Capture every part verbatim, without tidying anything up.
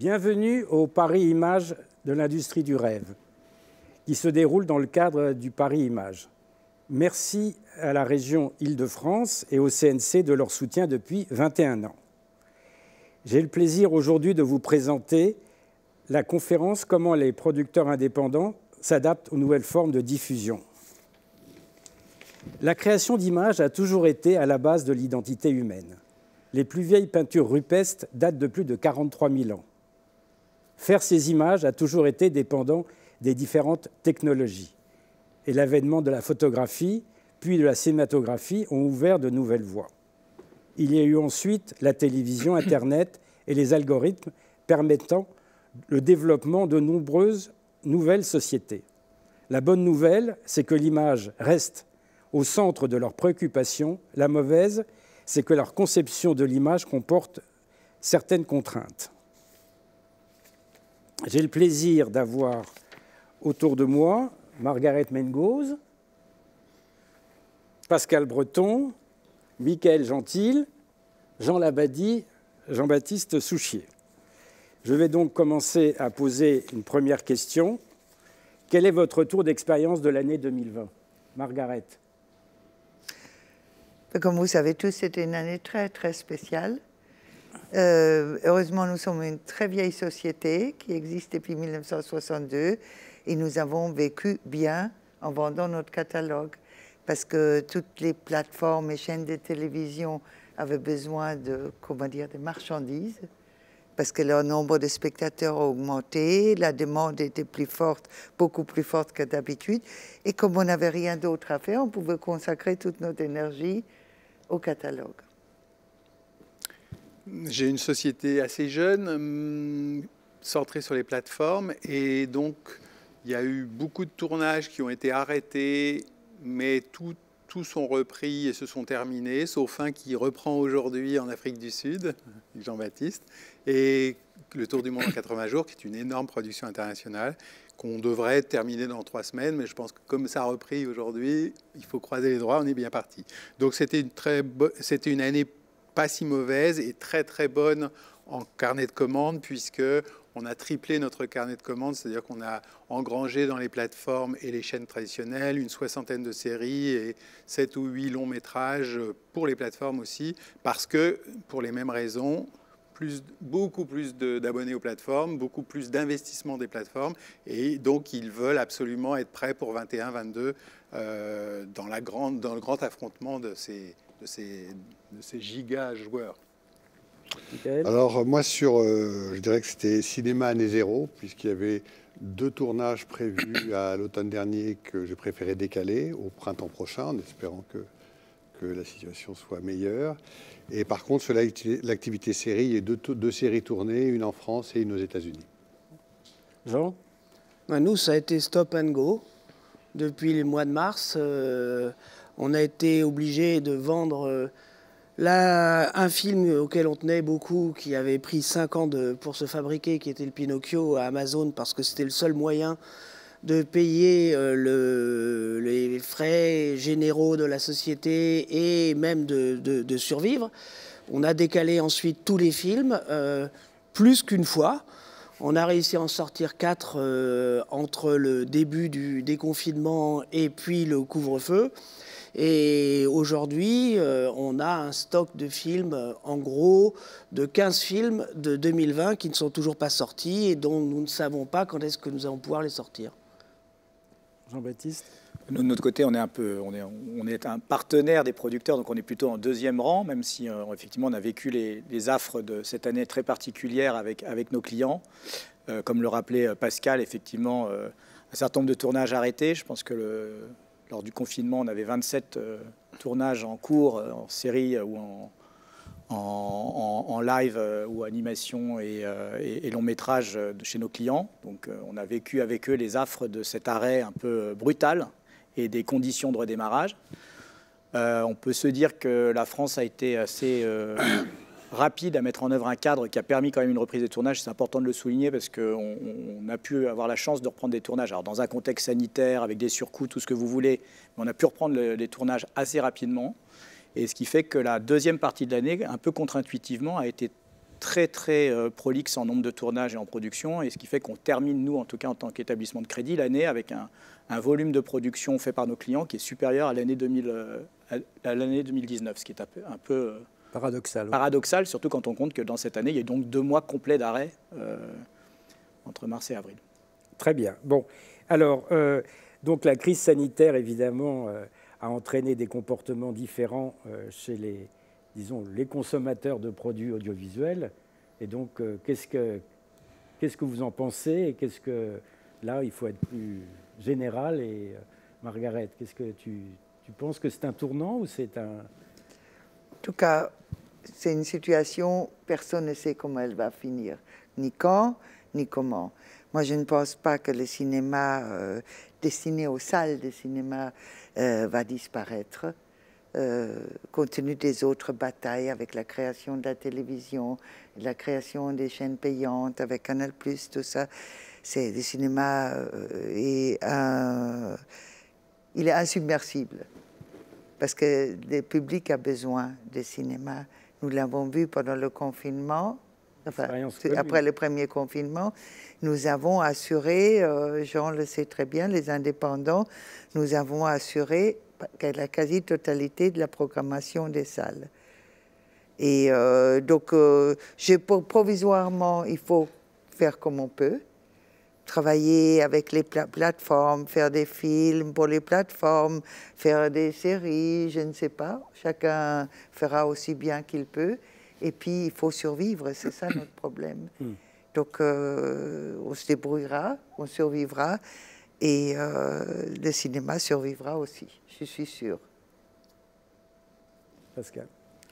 Bienvenue au Paris Image de l'industrie du rêve, qui se déroule dans le cadre du Paris Image. Merci à la région Île-de-France et au C N C de leur soutien depuis vingt et un ans. J'ai le plaisir aujourd'hui de vous présenter la conférence « Comment les producteurs indépendants s'adaptent aux nouvelles formes de diffusion ». La création d'images a toujours été à la base de l'identité humaine. Les plus vieilles peintures rupestres datent de plus de quarante-trois mille ans. Faire ces images a toujours été dépendant des différentes technologies. Et l'avènement de la photographie, puis de la cinématographie, ont ouvert de nouvelles voies. Il y a eu ensuite la télévision, Internet et les algorithmes permettant le développement de nombreuses nouvelles sociétés. La bonne nouvelle, c'est que l'image reste au centre de leurs préoccupations. La mauvaise, c'est que leur conception de l'image comporte certaines contraintes. J'ai le plaisir d'avoir autour de moi Margaret Mengoz, Pascal Breton, Michael Gentil, Jean Labadie, Jean-Baptiste Souchier. Je vais donc commencer à poser une première question. Quel est votre retour d'expérience de l'année deux mille vingt? Margaret. Comme vous savez tous, c'était une année très, très spéciale. Euh, heureusement, nous sommes une très vieille société qui existe depuis mille neuf cent soixante-deux et nous avons vécu bien en vendant notre catalogue parce que toutes les plateformes et chaînes de télévision avaient besoin de, comment dire, de marchandises parce que leur nombre de spectateurs a augmenté, la demande était plus forte, beaucoup plus forte que d'habitude. Et comme on n'avait rien d'autre à faire, on pouvait consacrer toute notre énergie au catalogue. J'ai une société assez jeune, centrée sur les plateformes, et donc il y a eu beaucoup de tournages qui ont été arrêtés, mais tout, tous sont repris et se sont terminés, sauf un qui reprend aujourd'hui en Afrique du Sud, Jean-Baptiste, et Le Tour du monde en quatre-vingts jours, qui est une énorme production internationale, qu'on devrait terminer dans trois semaines, mais je pense que comme ça a repris aujourd'hui, il faut croiser les doigts, on est bien parti. Donc c'était une, très c'était une année pas si mauvaise et très très bonne en carnet de commandes, puisque on a triplé notre carnet de commandes, c'est-à-dire qu'on a engrangé dans les plateformes et les chaînes traditionnelles une soixantaine de séries et sept ou huit longs métrages pour les plateformes aussi, parce que pour les mêmes raisons, plus, beaucoup plus d'abonnés aux plateformes, beaucoup plus d'investissement des plateformes, et donc ils veulent absolument être prêts pour vingt et un vingt-deux euh, dans, la grande, dans le grand affrontement de ces, de ces, de ces giga joueurs. Alors moi, sur, euh, je dirais que c'était cinéma année zéro, puisqu'il y avait deux tournages prévus à l'automne dernier que j'ai préféré décaler au printemps prochain, en espérant que, que la situation soit meilleure. Et par contre, sur l'activité série, il y a deux, deux séries tournées, une en France et une aux États-Unis. Jean? Ben nous, ça a été stop and go. Depuis le mois de mars, euh, on a été obligé de vendre euh, là, un film auquel on tenait beaucoup, qui avait pris cinq ans de, pour se fabriquer, qui était le Pinocchio à Amazon, parce que c'était le seul moyen de payer euh, le, les frais généraux de la société et même de, de, de survivre. On a décalé ensuite tous les films, euh, plus qu'une fois. On a réussi à en sortir quatre euh, entre le début du déconfinement et puis le couvre-feu. Et aujourd'hui, euh, on a un stock de films, euh, en gros, de quinze films de deux mille vingt qui ne sont toujours pas sortis et dont nous ne savons pas quand est-ce que nous allons pouvoir les sortir. Jean-Baptiste? Nous, de notre côté, on est un peu, on est, on est un partenaire des producteurs, donc on est plutôt en deuxième rang, même si euh, effectivement on a vécu les, les affres de cette année très particulière avec, avec nos clients. Euh, comme le rappelait Pascal, effectivement, euh, un certain nombre de tournages arrêtés. Je pense que le, lors du confinement, on avait vingt-sept euh, tournages en cours, euh, en série ou en, en, en, en live euh, ou animation et, euh, et, et long métrage de chez nos clients. Donc euh, on a vécu avec eux les affres de cet arrêt un peu brutal et des conditions de redémarrage. Euh, on peut se dire que la France a été assez euh, rapide à mettre en œuvre un cadre qui a permis quand même une reprise des tournages. C'est important de le souligner parce qu'on on a pu avoir la chance de reprendre des tournages. Alors dans un contexte sanitaire, avec des surcoûts, tout ce que vous voulez, mais on a pu reprendre le, les tournages assez rapidement. Et ce qui fait que la deuxième partie de l'année, un peu contre-intuitivement, a été très très euh, prolixe en nombre de tournages et en production, et ce qui fait qu'on termine, nous en tout cas en tant qu'établissement de crédit, l'année avec un, un volume de production fait par nos clients qui est supérieur à l'année deux mille, euh, à l'année deux mille dix-neuf, ce qui est un peu, un peu euh, paradoxal, oui. paradoxal, surtout quand on compte que dans cette année, il y a donc deux mois complets d'arrêt euh, entre mars et avril. Très bien. Bon, alors, euh, donc la crise sanitaire, évidemment, euh, a entraîné des comportements différents euh, chez les, disons, les consommateurs de produits audiovisuels. Et donc, euh, qu'est-ce que, qu'est-ce que vous en pensez? Et qu'est-ce que, là, il faut être plus général. Et euh, Margaret, qu'est-ce que tu, tu penses que c'est un tournant ou c'est un... En tout cas, c'est une situation, personne ne sait comment elle va finir, ni quand, ni comment. Moi, je ne pense pas que le cinéma euh, destiné aux salles de cinéma euh, va disparaître, euh, compte tenu des autres batailles avec la création de la télévision, la création des chaînes payantes avec Canal plus, tout ça. C'est le cinéma euh, est un, il est insubmersible parce que le public a besoin de cinéma. Nous l'avons vu pendant le confinement. Enfin, après le premier confinement, nous avons assuré, euh, Jean le sait très bien, les indépendants, nous avons assuré la quasi-totalité de la programmation des salles. Et euh, donc, euh, je, provisoirement, il faut faire comme on peut, travailler avec les pla plateformes, faire des films pour les plateformes, faire des séries, je ne sais pas, chacun fera aussi bien qu'il peut. Et puis, il faut survivre, c'est ça notre problème. Mm. Donc, euh, on se débrouillera, on survivra, et euh, le cinéma survivra aussi, je suis sûre. Pascal.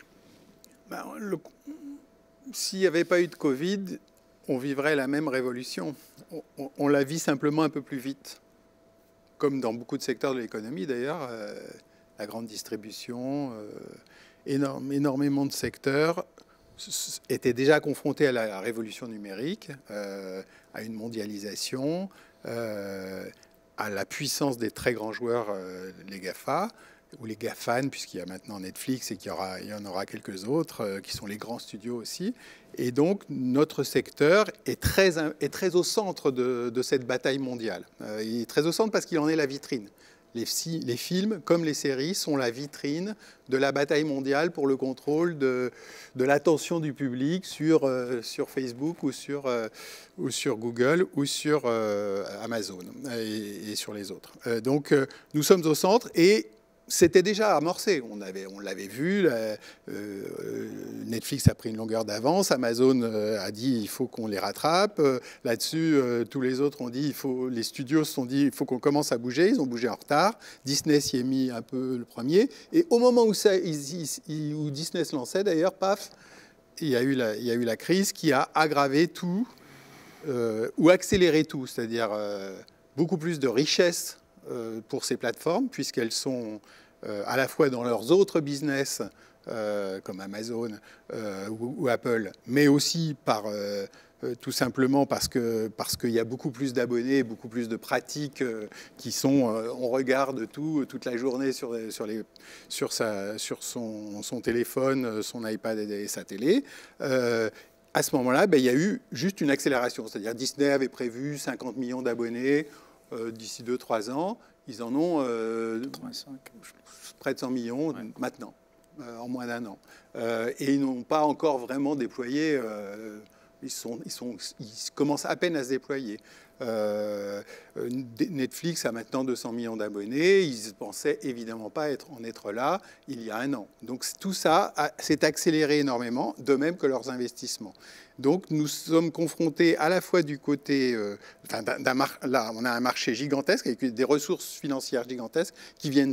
Ben, s'il n'y avait pas eu de Covid, on vivrait la même révolution. On, on, on la vit simplement un peu plus vite. Comme dans beaucoup de secteurs de l'économie, d'ailleurs, euh, la grande distribution... Euh, Énorme, énormément de secteurs étaient déjà confrontés à la révolution numérique, euh, à une mondialisation, euh, à la puissance des très grands joueurs, euh, les GAFA, ou les GAFAN, puisqu'il y a maintenant Netflix et qu'il y, aura, il y en aura quelques autres, euh, qui sont les grands studios aussi. Et donc, notre secteur est très, est très au centre de, de cette bataille mondiale. Euh, il est très au centre parce qu'il en est la vitrine. Les, les films, comme les séries, sont la vitrine de la bataille mondiale pour le contrôle de, de l'attention du public sur, euh, sur Facebook ou sur, euh, ou sur Google ou sur euh, Amazon et, et sur les autres. Euh, donc, euh, nous sommes au centre et c'était déjà amorcé. On, avait, on l'avait vu. La, euh, Netflix a pris une longueur d'avance. Amazon euh, a dit il faut qu'on les rattrape. Euh, là-dessus, euh, tous les autres ont dit il faut. Les studios se sont dit il faut qu'on commence à bouger. Ils ont bougé en retard. Disney s'y est mis un peu le premier. Et au moment où, ça, ils, ils, où Disney se lançait, d'ailleurs, paf, il y a eu la, il y a eu la crise qui a aggravé tout euh, ou accéléré tout, c'est-à-dire euh, beaucoup plus de richesse euh, pour ces plateformes puisqu'elles sont Euh, à la fois dans leurs autres business, euh, comme Amazon euh, ou, ou Apple, mais aussi par, euh, euh, tout simplement parce que parce qu'il y a beaucoup plus d'abonnés, beaucoup plus de pratiques euh, qui sont... Euh, on regarde tout toute la journée sur, sur, les, sur, sa, sur son, son téléphone, son iPad et sa télé. Euh, à ce moment-là, ben, il y a eu juste une accélération. C'est-à-dire Disney avait prévu cinquante millions d'abonnés euh, d'ici deux trois ans. Ils en ont euh, près de cent millions ouais. maintenant, euh, en moins d'un an. Euh, et ils n'ont pas encore vraiment déployé, euh, ils, sont, ils, sont, ils commencent à peine à se déployer. Euh, Netflix a maintenant deux cents millions d'abonnés, ils ne pensaient évidemment pas être, en être là il y a un an. Donc tout ça s'est accéléré énormément, de même que leurs investissements. Donc nous sommes confrontés à la fois du côté, euh, enfin, d'un, là on a un marché gigantesque avec des ressources financières gigantesques qui viennent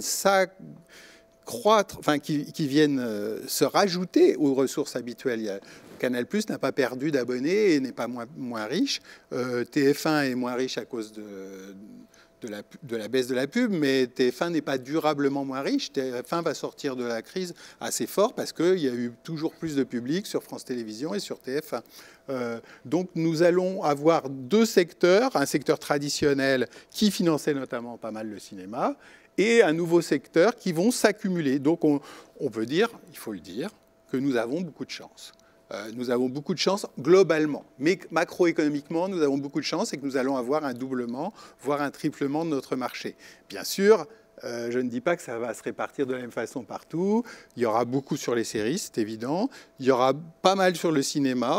s'accroître, enfin qui, qui viennent euh, se rajouter aux ressources habituelles. Il y a, Canal plus n'a pas perdu d'abonnés et n'est pas moins, moins riche. Euh, T F un est moins riche à cause de, de, la, de la baisse de la pub, mais T F un n'est pas durablement moins riche. T F un va sortir de la crise assez fort parce qu'il y a eu toujours plus de public sur France Télévisions et sur T F un. Euh, donc nous allons avoir deux secteurs, un secteur traditionnel qui finançait notamment pas mal le cinéma et un nouveau secteur qui vont s'accumuler. Donc on, on peut dire, il faut le dire, que nous avons beaucoup de chance. Euh, nous avons beaucoup de chance globalement. Mais macroéconomiquement, nous avons beaucoup de chance et que nous allons avoir un doublement, voire un triplement de notre marché. Bien sûr, euh, je ne dis pas que ça va se répartir de la même façon partout. Il y aura beaucoup sur les séries, c'est évident. Il y aura pas mal sur le cinéma.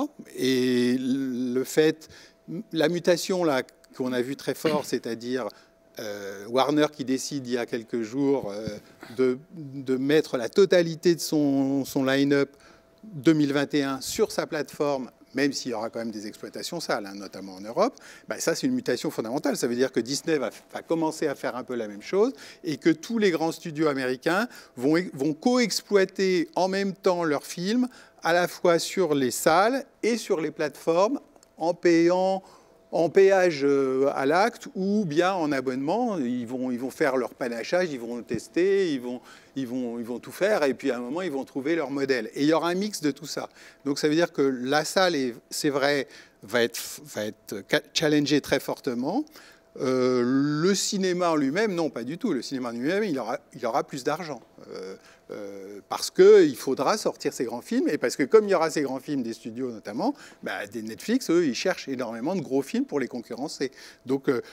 Et le fait, la mutation là qu'on a vue très fort, c'est-à-dire euh, Warner qui décide il y a quelques jours euh, de, de mettre la totalité de son, son line-up deux mille vingt et un sur sa plateforme, même s'il y aura quand même des exploitations sales, hein, notamment en Europe, ben ça c'est une mutation fondamentale. Ça veut dire que Disney va, va commencer à faire un peu la même chose et que tous les grands studios américains vont, vont co-exploiter en même temps leurs films, à la fois sur les salles et sur les plateformes, en payant en péage à l'acte ou bien en abonnement. Ils vont, ils vont faire leur panachage, ils vont tester, ils vont, ils, vont, ils vont tout faire et puis à un moment, ils vont trouver leur modèle. Et il y aura un mix de tout ça. Donc ça veut dire que la salle, c'est vrai, va être, va être challengée très fortement. Euh, le cinéma en lui-même, non, pas du tout. Le cinéma en lui-même, il aura, il aura plus d'argent. Euh, euh, parce qu'il faudra sortir ces grands films, et parce que comme il y aura ces grands films des studios notamment, bah, des Netflix, eux, ils cherchent énormément de gros films pour les concurrencer. Donc euh,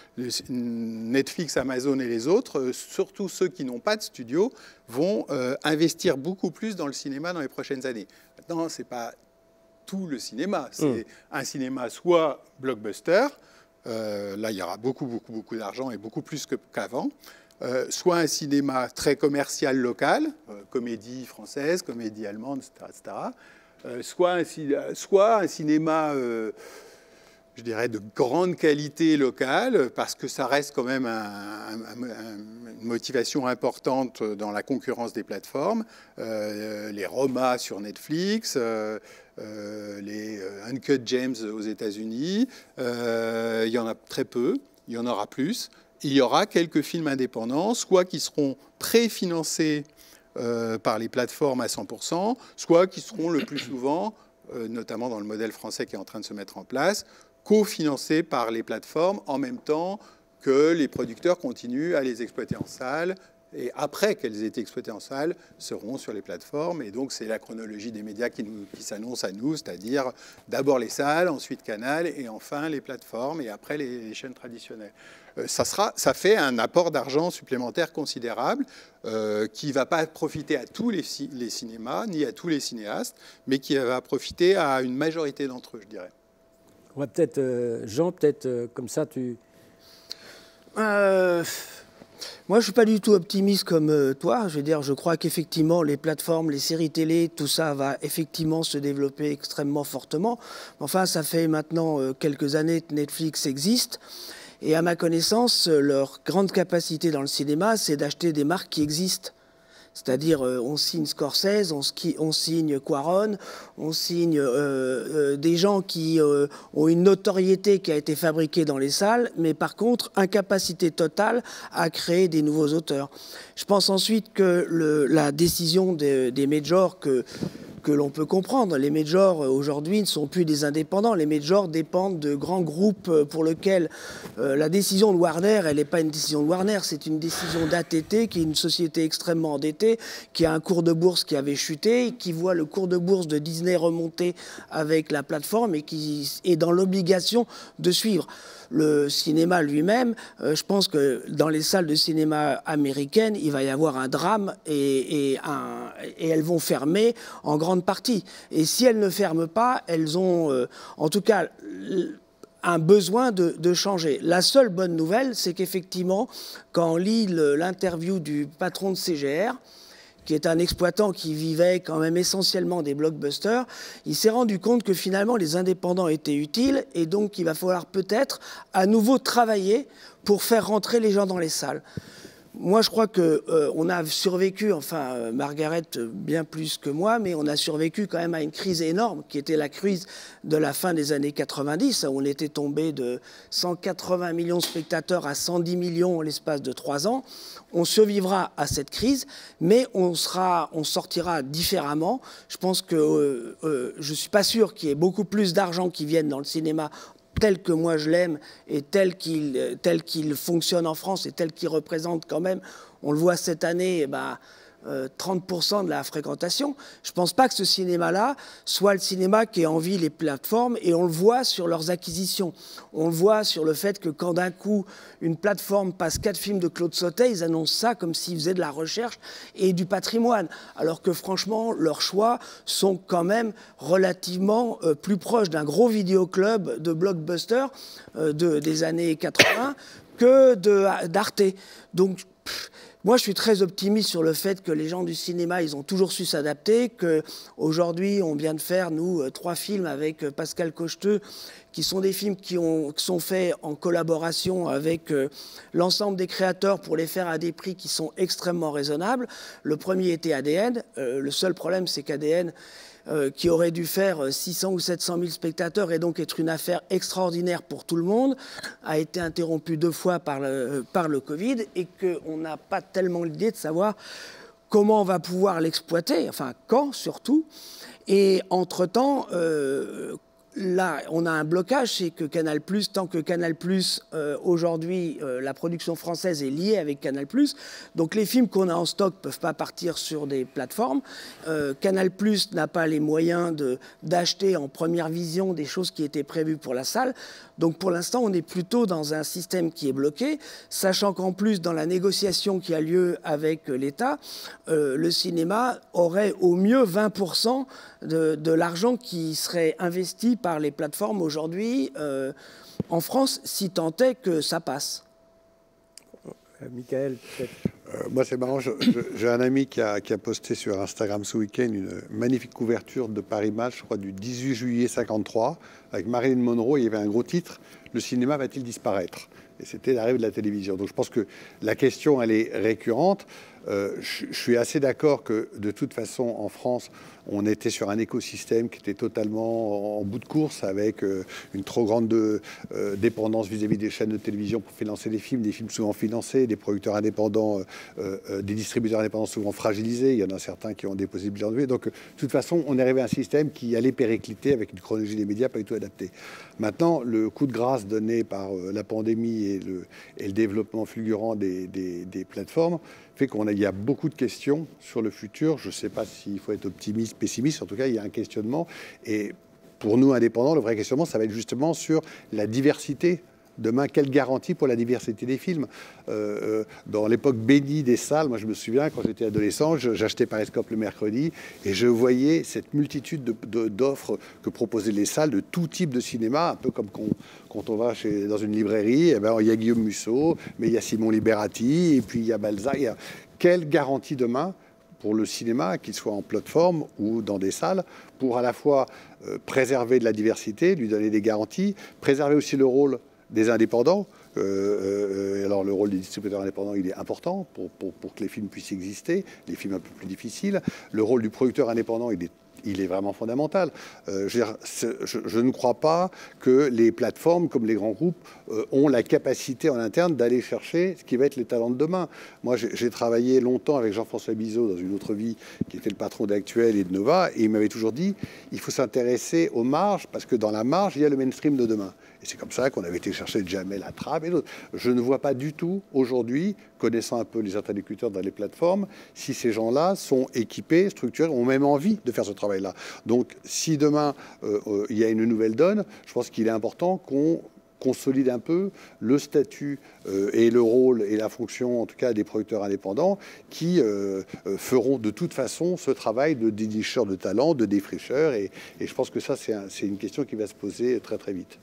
Netflix, Amazon et les autres, euh, surtout ceux qui n'ont pas de studio, vont euh, investir beaucoup plus dans le cinéma dans les prochaines années. Maintenant, ce n'est pas tout le cinéma. C'est mmh. un cinéma soit blockbuster, euh, là il y aura beaucoup, beaucoup, beaucoup d'argent et beaucoup plus qu'avant, Euh, soit un cinéma très commercial local, euh, comédie française, comédie allemande, et cetera, et cetera. Euh, soit, un, soit un cinéma, euh, je dirais, de grande qualité locale, parce que ça reste quand même un, un, un, une motivation importante dans la concurrence des plateformes. Euh, les Roma sur Netflix, euh, euh, les Uncut Gems aux États-Unis, euh, il y en a très peu, il y en aura plus. Il y aura quelques films indépendants, soit qui seront préfinancés euh, par les plateformes à cent pour cent, soit qui seront le plus souvent, euh, notamment dans le modèle français qui est en train de se mettre en place, cofinancés par les plateformes en même temps que les producteurs continuent à les exploiter en salle. Et après qu'elles aient été exploitées en salle, seront sur les plateformes. Et donc, c'est la chronologie des médias qui, nous, qui s'annonce à nous, c'est-à-dire d'abord les salles, ensuite Canal, et enfin les plateformes, et après les, les chaînes traditionnelles. Euh, ça, sera, ça fait un apport d'argent supplémentaire considérable euh, qui ne va pas profiter à tous les, les cinémas, ni à tous les cinéastes, mais qui va profiter à une majorité d'entre eux, je dirais. On va peut-être, euh, Jean, peut-être euh, comme ça, tu... Euh... Moi, je ne suis pas du tout optimiste comme euh, toi. Je veux dire, je crois qu'effectivement, les plateformes, les séries télé, tout ça va effectivement se développer extrêmement fortement. Enfin, ça fait maintenant euh, quelques années que Netflix existe. Et à ma connaissance, leur grande capacité dans le cinéma, c'est d'acheter des marques qui existent. C'est-à-dire, euh, on signe Scorsese, on, on signe Cuarón, on signe euh, euh, des gens qui euh, ont une notoriété qui a été fabriquée dans les salles, mais par contre, incapacité totale à créer des nouveaux auteurs. Je pense ensuite que le, la décision des, des majors que... que l'on peut comprendre. Les majors, aujourd'hui, ne sont plus des indépendants. Les majors dépendent de grands groupes pour lesquels euh, la décision de Warner, elle n'est pas une décision de Warner, c'est une décision d'A T T, qui est une société extrêmement endettée, qui a un cours de bourse qui avait chuté, qui voit le cours de bourse de Disney remonter avec la plateforme et qui est dans l'obligation de suivre. Le cinéma lui-même, euh, je pense que dans les salles de cinéma américaines, il va y avoir un drame et, et, un, et elles vont fermer en grande partie. Et si elles ne ferment pas, elles ont euh, en tout cas un besoin de, de changer. La seule bonne nouvelle, c'est qu'effectivement, quand on lit l'interview du patron de C G R, qui est un exploitant qui vivait quand même essentiellement des blockbusters, il s'est rendu compte que finalement les indépendants étaient utiles et donc il va falloir peut-être à nouveau travailler pour faire rentrer les gens dans les salles. Moi, je crois qu'on euh, a survécu, enfin, euh, Margaret bien plus que moi, mais on a survécu quand même à une crise énorme, qui était la crise de la fin des années quatre-vingt-dix, où on était tombé de cent quatre-vingts millions de spectateurs à cent dix millions en l'espace de trois ans. On survivra à cette crise, mais on, sera, on sortira différemment. Je pense que euh, euh, je ne suis pas sûr qu'il y ait beaucoup plus d'argent qui vienne dans le cinéma tel que moi je l'aime et tel qu'il tel qu'il fonctionne en France et tel qu'il représente quand même, on le voit cette année, eh ben, euh, trente pour cent de la fréquentation. Je ne pense pas que ce cinéma-là soit le cinéma qui envie les plateformes, et on le voit sur leurs acquisitions. On le voit sur le fait que quand d'un coup, une plateforme passe quatre films de Claude Sautet, ils annoncent ça comme s'ils faisaient de la recherche et du patrimoine. Alors que franchement, leurs choix sont quand même relativement euh, plus proches d'un gros vidéoclub de blockbuster euh, de, des années quatre-vingt que d'Arte. Donc, pff, moi, je suis très optimiste sur le fait que les gens du cinéma, ils ont toujours su s'adapter, qu'aujourd'hui, on vient de faire, nous, trois films avec Pascal Cocheteux, qui sont des films qui, ont, qui sont faits en collaboration avec euh, l'ensemble des créateurs pour les faire à des prix qui sont extrêmement raisonnables. Le premier était A D N. Euh, le seul problème, c'est qu'A D N, euh, qui aurait dû faire six cents ou sept cent mille spectateurs et donc être une affaire extraordinaire pour tout le monde, a été interrompu deux fois par le, par le Covid, et qu'on n'a pas tellement l'idée de savoir comment on va pouvoir l'exploiter, enfin quand surtout. Et entre-temps, euh, là, on a un blocage, c'est que Canal+, tant que Canal+, euh, aujourd'hui, euh, la production française est liée avec Canal+, donc les films qu'on a en stock ne peuvent pas partir sur des plateformes. Euh, Canal+ n'a pas les moyens de, d'acheter en première vision des choses qui étaient prévues pour la salle. Donc pour l'instant, on est plutôt dans un système qui est bloqué, sachant qu'en plus, dans la négociation qui a lieu avec l'État, euh, le cinéma aurait au mieux vingt pour cent de, de l'argent qui serait investi par les plateformes aujourd'hui euh, en France, si tant est que ça passe. Euh, Michael, peut-être. Euh, moi, c'est marrant, j'ai un ami qui a, qui a posté sur Instagram ce week-end une magnifique couverture de Paris Match, je crois, du dix-huit juillet cinquante-trois, avec Marilyn Monroe. Il y avait un gros titre, « Le cinéma va-t-il disparaître ?» Et c'était l'arrivée de la télévision. Donc je pense que la question, elle est récurrente. Euh, je, je suis assez d'accord que, de toute façon, en France, on était sur un écosystème qui était totalement en, en bout de course, avec euh, une trop grande de, euh, dépendance vis-à-vis des chaînes de télévision pour financer les films, des films souvent financés, des producteurs indépendants, euh, euh, des distributeurs indépendants souvent fragilisés. Il y en a certains qui ont déposé le bilan de Donc, de toute façon, on est arrivé à un système qui allait péricliter avec une chronologie des médias pas du tout adaptée. Maintenant, le coup de grâce donné par euh, la pandémie et le, et le développement fulgurant des, des, des plateformes fait qu'on a, il y a beaucoup de questions sur le futur. Je ne sais pas s'il faut être optimiste, pessimiste. En tout cas, il y a un questionnement. Et pour nous, indépendants, le vrai questionnement, ça va être justement sur la diversité. Demain, quelle garantie pour la diversité des films euh, Dans l'époque bénie des salles, moi je me souviens, quand j'étais adolescent, j'achetais Periscope le mercredi et je voyais cette multitude d'offres que proposaient les salles de tout type de cinéma, un peu comme quand, quand on va chez, dans une librairie, eh ben, il y a Guillaume Musso, mais il y a Simon Liberati, et puis il y a Balzac. Il y a... Quelle garantie demain pour le cinéma, qu'il soit en plateforme ou dans des salles, pour à la fois euh, préserver de la diversité, lui donner des garanties, préserver aussi le rôle des indépendants. Euh, euh, alors le rôle des distributeurs indépendants, il est important pour, pour, pour que les films puissent exister, les films un peu plus difficiles. Le rôle du producteur indépendant, il est il est vraiment fondamental. Euh, je, je, je ne crois pas que les plateformes, comme les grands groupes, euh, ont la capacité en interne d'aller chercher ce qui va être les talents de demain. Moi, j'ai travaillé longtemps avec Jean-François Bizot dans une autre vie, qui était le patron d'Actuel et de Nova, et il m'avait toujours dit, il faut s'intéresser aux marges, parce que dans la marge, il y a le mainstream de demain. Et c'est comme ça qu'on avait été chercher Jamel Attrab et d'autres. Je ne vois pas du tout aujourd'hui, connaissant un peu les interlocuteurs dans les plateformes, si ces gens-là sont équipés, structurés, ont même envie de faire ce travail-là. Donc, si demain, euh, euh, il y a une nouvelle donne, je pense qu'il est important qu'on consolide un peu le statut euh, et le rôle et la fonction, en tout cas, des producteurs indépendants qui euh, euh, feront de toute façon ce travail de dénicheur de talent, de défricheur. Et, et je pense que ça, c'est un, c'est une question qui va se poser très, très vite.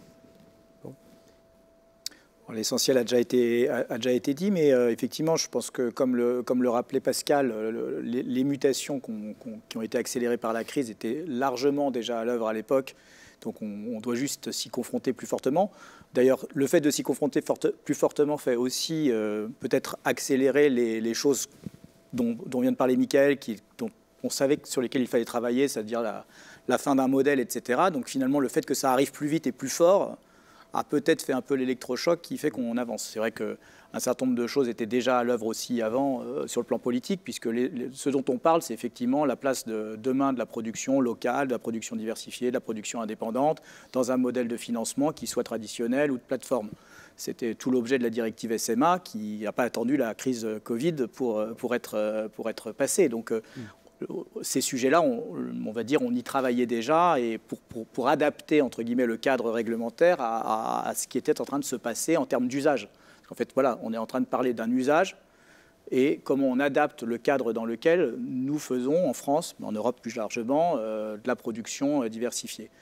L'essentiel a déjà été, a, a déjà été dit, mais euh, effectivement, je pense que, comme le, comme le rappelait Pascal, le, les, les mutations qu'on, qu'on, qui ont été accélérées par la crise étaient largement déjà à l'œuvre à l'époque, donc on, on doit juste s'y confronter plus fortement. D'ailleurs, le fait de s'y confronter forte, plus fortement fait aussi euh, peut-être accélérer les, les choses dont, dont vient de parler Michael, qui, dont on savait que sur lesquelles il fallait travailler, c'est-à-dire la, la fin d'un modèle, et cetera. Donc finalement, le fait que ça arrive plus vite et plus fort a peut-être fait un peu l'électrochoc qui fait qu'on avance. C'est vrai qu'à un certain nombre de choses étaient déjà à l'œuvre aussi avant euh, sur le plan politique, puisque les, les, ce dont on parle, c'est effectivement la place de demain de la production locale, de la production diversifiée, de la production indépendante, dans un modèle de financement qui soit traditionnel ou de plateforme. C'était tout l'objet de la directive S M A qui n'a pas attendu la crise Covid pour, pour, être, pour être passée. Donc, mmh. Ces sujets-là, on, on va dire, on y travaillait déjà et pour, pour, pour adapter, entre guillemets, le cadre réglementaire à, à, à ce qui était en train de se passer en termes d'usage. En fait, voilà, on est en train de parler d'un usage et comment on adapte le cadre dans lequel nous faisons, en France, mais en Europe plus largement, euh, de la production diversifiée.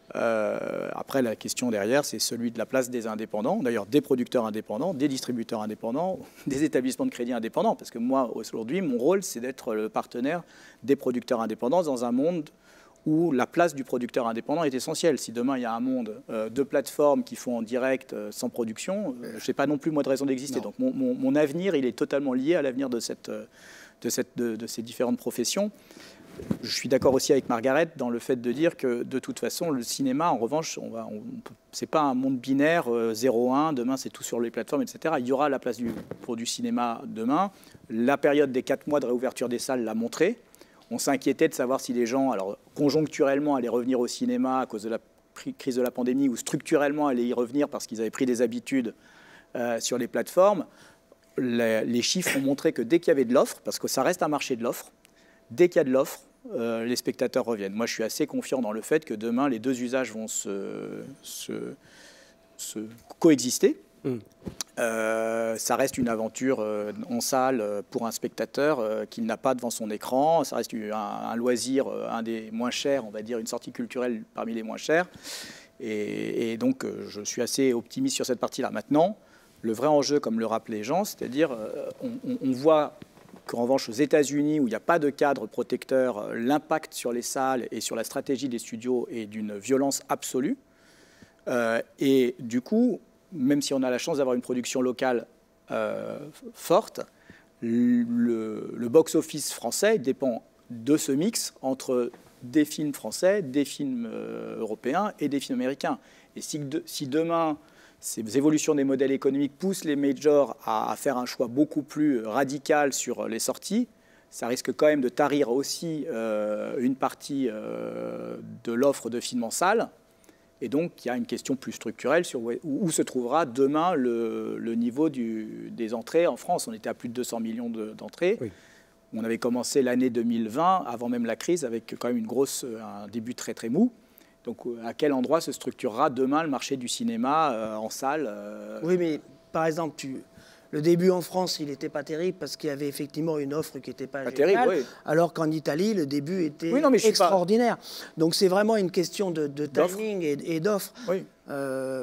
Euh, après, la question derrière, c'est celui de la place des indépendants, d'ailleurs des producteurs indépendants, des distributeurs indépendants, des établissements de crédit indépendants, parce que moi, aujourd'hui, mon rôle, c'est d'être le partenaire des producteurs indépendants dans un monde où la place du producteur indépendant est essentielle. Si demain, il y a un monde euh, de plateformes qui font en direct euh, sans production, euh, je n'ai pas non plus, moi, de raison d'exister. Donc, mon, mon, mon avenir, il est totalement lié à l'avenir de, cette, de, cette, de, de ces différentes professions. Je suis d'accord aussi avec Margaret dans le fait de dire que, de toute façon, le cinéma, en revanche, on va, on, c'est pas un monde binaire, euh, zéro un, demain, c'est tout sur les plateformes, et cetera. Il y aura la place du, pour du cinéma demain. La période des quatre mois de réouverture des salles l'a montré. On s'inquiétait de savoir si les gens, alors conjoncturellement, allaient revenir au cinéma à cause de la crise de la pandémie ou structurellement allaient y revenir parce qu'ils avaient pris des habitudes euh, sur les plateformes. Les, les chiffres ont montré que dès qu'il y avait de l'offre, parce que ça reste un marché de l'offre, dès qu'il y a de l'offre, euh, les spectateurs reviennent. Moi, je suis assez confiant dans le fait que demain, les deux usages vont se, se, se coexister. Mm. Euh, ça reste une aventure euh, en salle euh, pour un spectateur euh, qu'il n'a pas devant son écran. Ça reste un, un loisir, euh, un des moins chers, on va dire, une sortie culturelle parmi les moins chers. Et, et donc, euh, je suis assez optimiste sur cette partie-là. Maintenant, le vrai enjeu, comme le rappelaient Jean, c'est-à-dire, euh, on, on voit qu'en revanche, aux États-Unis, où il n'y a pas de cadre protecteur, l'impact sur les salles et sur la stratégie des studios est d'une violence absolue. Euh, et du coup, même si on a la chance d'avoir une production locale euh, forte, le, le box-office français dépend de ce mix entre des films français, des films euh, européens et des films américains. Et si, de, si demain, ces évolutions des modèles économiques poussent les majors à, à faire un choix beaucoup plus radical sur les sorties, ça risque quand même de tarir aussi euh, une partie euh, de l'offre de films en salle. Et donc, il y a une question plus structurelle sur où, où se trouvera demain le, le niveau du, des entrées en France. On était à plus de deux cents millions de, d'entrées. Oui. On avait commencé l'année deux mille vingt, avant même la crise, avec quand même une grosse, un début très très mou. Donc, à quel endroit se structurera demain le marché du cinéma euh, en salle euh... Oui, mais par exemple, tu... le début en France, il n'était pas terrible parce qu'il y avait effectivement une offre qui n'était pas, pas géniale, terrible, oui. Alors qu'en Italie, le début était oui, non, extraordinaire. Pas... Donc, c'est vraiment une question de, de timing et, et d'offre. Oui. Euh...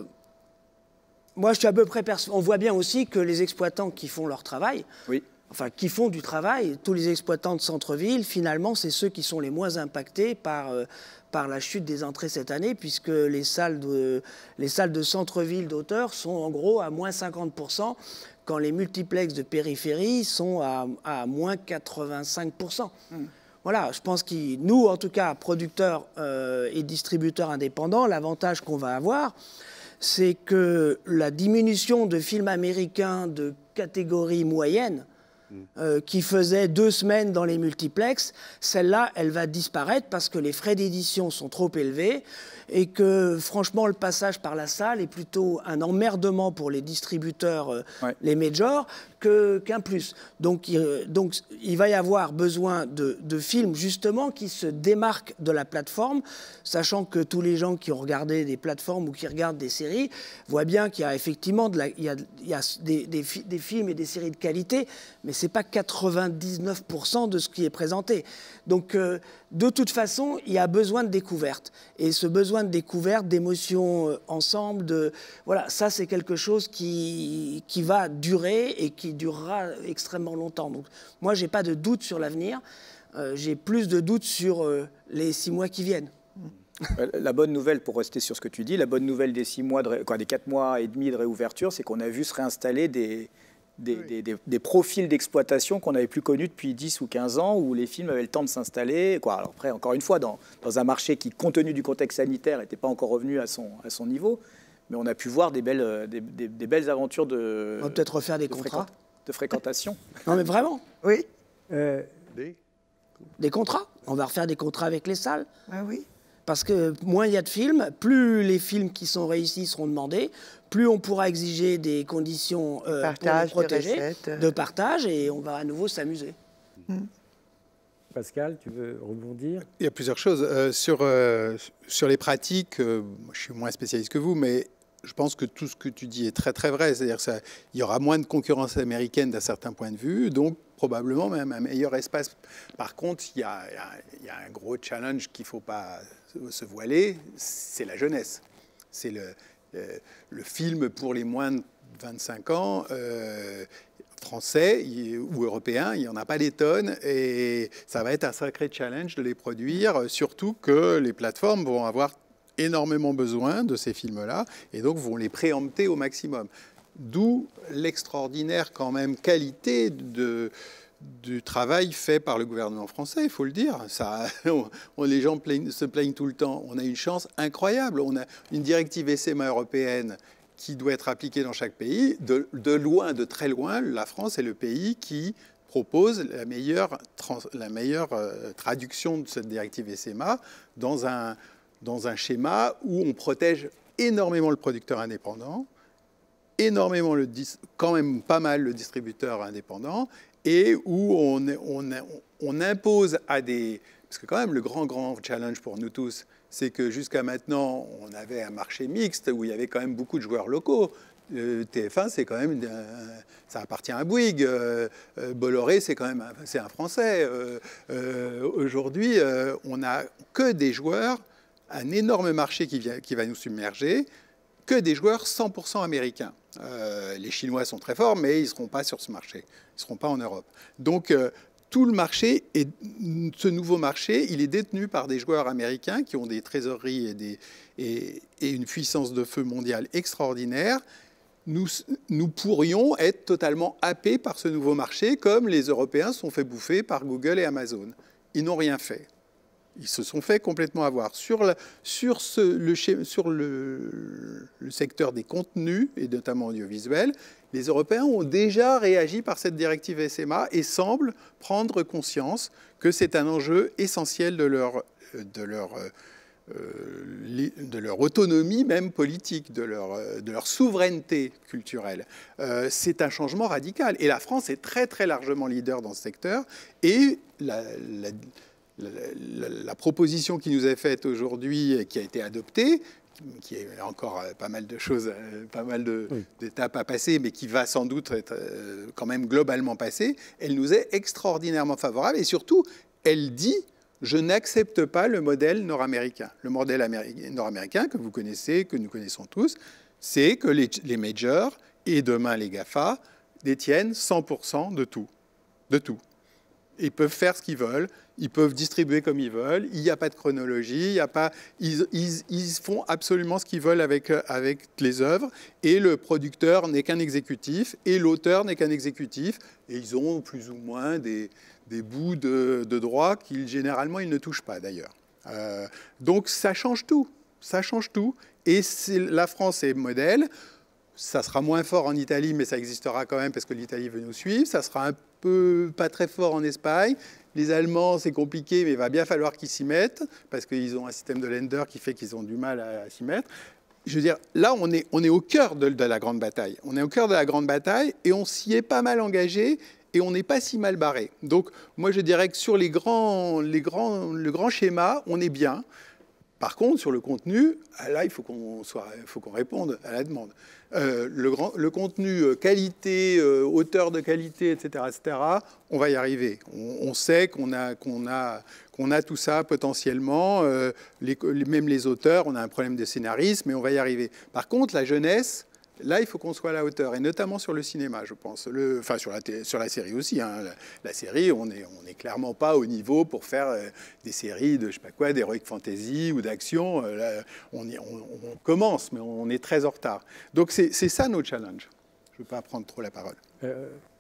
Moi, je suis à peu près persuadé. On voit bien aussi que les exploitants qui font leur travail, oui. Enfin, qui font du travail, tous les exploitants de centre-ville, finalement, c'est ceux qui sont les moins impactés par... Euh, par la chute des entrées cette année, puisque les salles de, les salles de centre-ville d'auteur sont en gros à moins cinquante pour cent, quand les multiplex de périphérie sont à, à moins quatre-vingt-cinq pour cent. Mmh. Voilà, je pense que nous, en tout cas, producteurs euh, et distributeurs indépendants, l'avantage qu'on va avoir, c'est que la diminution de films américains de catégorie moyenne, Euh, qui faisait deux semaines dans les multiplex, celle-là, elle va disparaître parce que les frais d'édition sont trop élevés et que, franchement, le passage par la salle est plutôt un emmerdement pour les distributeurs, euh, ouais. les majors, que, qu'un plus. Donc il, donc, il va y avoir besoin de, de films, justement, qui se démarquent de la plateforme, sachant que tous les gens qui ont regardé des plateformes ou qui regardent des séries voient bien qu'il y a effectivement de la, il y a, il y a des, des, des films et des séries de qualité, mais ce n'est pas quatre-vingt-dix-neuf pour cent de ce qui est présenté. Donc, euh, de toute façon, il y a besoin de découverte. Et ce besoin de découverte, d'émotions euh, ensemble, de, voilà, ça, c'est quelque chose qui, qui va durer et qui durera extrêmement longtemps. Donc, moi, je n'ai pas de doute sur l'avenir. Euh, j'ai plus de doute sur euh, les six mois qui viennent. La bonne nouvelle, pour rester sur ce que tu dis, la bonne nouvelle des six mois, de ré... quoi, des quatre mois et demi de réouverture, c'est qu'on a vu se réinstaller des... Des, oui. des, des, des profils d'exploitation qu'on n'avait plus connus depuis dix ou quinze ans, où les films avaient le temps de s'installer. Quoi. Alors après, encore une fois, dans, dans un marché qui, compte tenu du contexte sanitaire, n'était pas encore revenu à son, à son niveau. mais on a pu voir des belles, des, des, des belles aventures de... On va peut-être refaire des de contrats. fréquent, de fréquentation. Non, mais vraiment. Oui. Euh, Des Des contrats. On va refaire des contrats avec les salles. Ah oui. Parce que moins il y a de films, plus les films qui sont réussis seront demandés, plus on pourra exiger des conditions euh, Partage, pour les des protéger, recettes. de partage, et on va à nouveau s'amuser. Pascal, tu veux rebondir? Il y a plusieurs choses. Euh, sur, euh, sur les pratiques, euh, je suis moins spécialiste que vous, mais je pense que tout ce que tu dis est très très vrai. C'est-à-dire qu'il y aura moins de concurrence américaine d'un certain point de vue, donc probablement même un meilleur espace. Par contre, il y a, il y a, il y a un gros challenge qu'il ne faut pas se voiler, c'est la jeunesse. C'est le, le, le film pour les moins de vingt-cinq ans, euh, français ou européens, il n'y en a pas des tonnes, et ça va être un sacré challenge de les produire, surtout que les plateformes vont avoir énormément besoin de ces films-là, et donc vont les préempter au maximum. D'où l'extraordinaire quand même qualité de, du travail fait par le gouvernement français, il faut le dire. Ça, on, on, les gens plaignent, se plaignent tout le temps. On a une chance incroyable. On a une directive S M A européenne qui doit être appliquée dans chaque pays. De, de loin, de très loin, la France est le pays qui propose la meilleure, trans, la meilleure euh, traduction de cette directive S M A dans un, dans un schéma où on protège énormément le producteur indépendant, énormément, le, quand même pas mal le distributeur indépendant, et où on, on, on impose à des... Parce que quand même, le grand, grand challenge pour nous tous, c'est que jusqu'à maintenant, on avait un marché mixte où il y avait quand même beaucoup de joueurs locaux. Euh, T F un, c'est quand même... Euh, ça appartient à Bouygues. Euh, euh, Bolloré, c'est quand même un, c'est un Français. Euh, euh, Aujourd'hui, euh, on n'a que des joueurs, un énorme marché qui, vient, qui va nous submerger, que des joueurs cent pour cent américains. Euh, les Chinois sont très forts, mais ils ne seront pas sur ce marché. Ils ne seront pas en Europe. Donc, euh, tout le marché, et ce nouveau marché, il est détenu par des joueurs américains qui ont des trésoreries et, des, et, et une puissance de feu mondiale extraordinaire. Nous, nous pourrions être totalement happés par ce nouveau marché, comme les Européens se sont fait bouffer par Google et Amazon. Ils n'ont rien fait. Ils se sont fait complètement avoir. Sur, la, sur, ce, le, sur le, le secteur des contenus, et notamment audiovisuels, les Européens ont déjà réagi par cette directive S M A et semblent prendre conscience que c'est un enjeu essentiel de leur, de leur, euh, de leur autonomie même politique, de leur, de leur souveraineté culturelle. Euh, c'est un changement radical. Et la France est très, très largement leader dans ce secteur. Et la... la La, la, la proposition qui nous est faite aujourd'hui et qui a été adoptée, qui a encore pas mal de choses, pas mal de, oui. d'étapes à passer, mais qui va sans doute être quand même globalement passée, elle nous est extraordinairement favorable et surtout, elle dit « je n'accepte pas le modèle nord-américain ». Le modèle nord-américain que vous connaissez, que nous connaissons tous, c'est que les, les majors et demain les GAFA détiennent cent pour cent de tout, de tout. Ils peuvent faire ce qu'ils veulent, ils peuvent distribuer comme ils veulent, il n'y a pas de chronologie, il y a pas, ils, ils, ils font absolument ce qu'ils veulent avec, avec les œuvres, et le producteur n'est qu'un exécutif, et l'auteur n'est qu'un exécutif, et ils ont plus ou moins des, des bouts de, de droit qu'ils, généralement, ils ne touchent pas d'ailleurs. Euh, donc ça change tout, ça change tout, et c'est, la France est modèle. Ça sera moins fort en Italie, mais ça existera quand même parce que l'Italie veut nous suivre. Ça sera un peu pas très fort en Espagne. Les Allemands, c'est compliqué, mais il va bien falloir qu'ils s'y mettent parce qu'ils ont un système de lender qui fait qu'ils ont du mal à, à s'y mettre. Je veux dire, là, on est, on est au cœur de, de la grande bataille. On est au cœur de la grande bataille et on s'y est pas mal engagé et on n'est pas si mal barré. Donc, moi, je dirais que sur les grands, les grands, le grand schéma, on est bien. Par contre, sur le contenu, là, il faut qu'on soit, il faut qu'on réponde à la demande. Euh, le, grand, le contenu qualité, euh, hauteur de qualité, et cetera, et cetera, on va y arriver. On, on sait qu'on a, qu'on a, qu'on a tout ça potentiellement. Euh, les, même les auteurs, on a un problème de scénarisme, mais on va y arriver. Par contre, la jeunesse, là, il faut qu'on soit à la hauteur, et notamment sur le cinéma, je pense. Le, enfin, sur la, sur la série aussi. Hein. La, la série, on n'est on est clairement pas au niveau pour faire euh, des séries de, je sais pas quoi, d'heroic fantasy ou d'action. Euh, là, on, on, on commence, mais on est très en retard. Donc, c'est ça notre challenge. Je ne veux pas prendre trop la parole. Euh,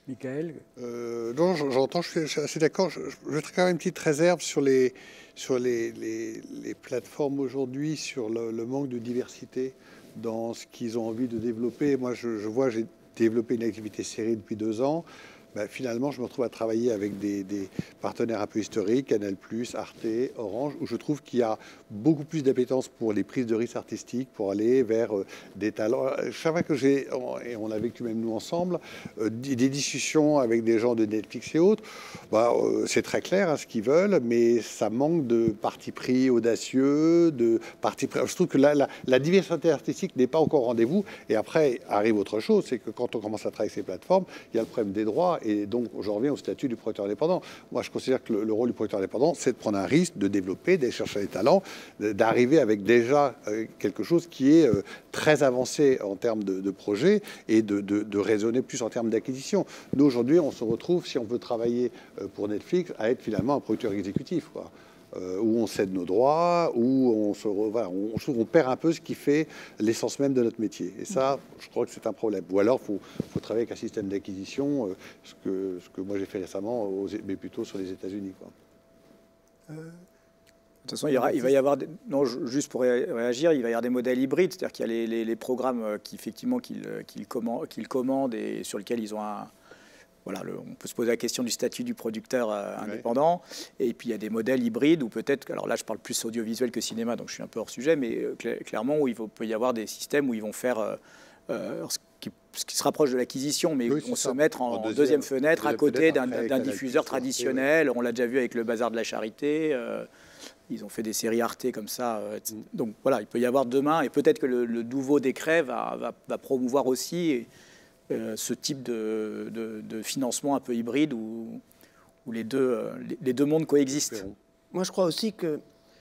Michael euh, Non, j'entends, je suis assez d'accord. Je, je mettrais quand même une petite réserve sur les, sur les, les, les plateformes aujourd'hui, sur le, le manque de diversité dans ce qu'ils ont envie de développer. Moi, je, je vois, j'ai développé une activité série depuis deux ans. Ben, finalement, je me retrouve à travailler avec des, des partenaires un peu historiques, Canal plus, Arte, Orange, où je trouve qu'il y a beaucoup plus d'appétence pour les prises de risques artistiques, pour aller vers euh, des talents. Chaque fois que j'ai, et on a vécu même nous ensemble, euh, des, des discussions avec des gens de Netflix et autres, ben, euh, c'est très clair hein, ce qu'ils veulent, mais ça manque de parti pris audacieux, de parti pris... Je trouve que la, la, la diversité artistique n'est pas encore au rendez-vous. Et après, arrive autre chose, c'est que quand on commence à travailler avec ces plateformes, il y a le problème des droits. Et donc, j'en reviens au statut du producteur indépendant. Moi, je considère que le, le rôle du producteur indépendant, c'est de prendre un risque, de développer, d'aller chercher des talents, d'arriver avec déjà euh, quelque chose qui est euh, très avancé en termes de, de projet et de, de, de raisonner plus en termes d'acquisition. Nous, aujourd'hui, on se retrouve, si on veut travailler euh, pour Netflix, à être finalement un producteur exécutif, quoi. Euh, où on cède nos droits, où on, se re, voilà, on, on perd un peu ce qui fait l'essence même de notre métier. Et ça, je crois que c'est un problème. Ou alors, il faut, faut travailler avec un système d'acquisition, euh, ce, que, ce que moi j'ai fait récemment, aux, mais plutôt sur les États-Unis. Euh... De toute façon, il, y aura, il va y avoir, des, non, juste pour réagir, il va y avoir des modèles hybrides, c'est-à-dire qu'il y a les, les, les programmes qui, effectivement, qu'ils qu'ils commandent, qu'ils commandent et sur lesquels ils ont un... Voilà, le, on peut se poser la question du statut du producteur euh, indépendant. Ouais. Et puis, il y a des modèles hybrides où peut-être, alors là, je parle plus audiovisuel que cinéma, donc je suis un peu hors sujet, mais euh, cl clairement, où il faut, peut y avoir des systèmes où ils vont faire euh, euh, ce, qui, ce qui se rapproche de l'acquisition, mais oui, ils vont se mettre en, en deuxième, deuxième fenêtre deuxième à côté d'un diffuseur traditionnel. Ouais. On l'a déjà vu avec le Bazar de la Charité. Euh, ils ont fait des séries Arte comme ça. Euh, mm. Donc voilà, il peut y avoir demain, et peut-être que le, le nouveau décret va, va, va promouvoir aussi... Et, Euh, ce type de, de, de financement un peu hybride où, où les, deux, euh, les, les deux mondes coexistent. Moi, je crois aussi que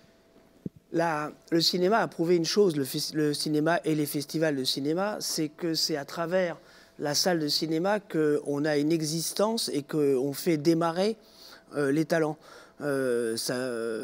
la, le cinéma a prouvé une chose, le, le cinéma et les festivals de cinéma, c'est que c'est à travers la salle de cinéma qu'on a une existence et qu'on fait démarrer euh, les talents. Euh, ça,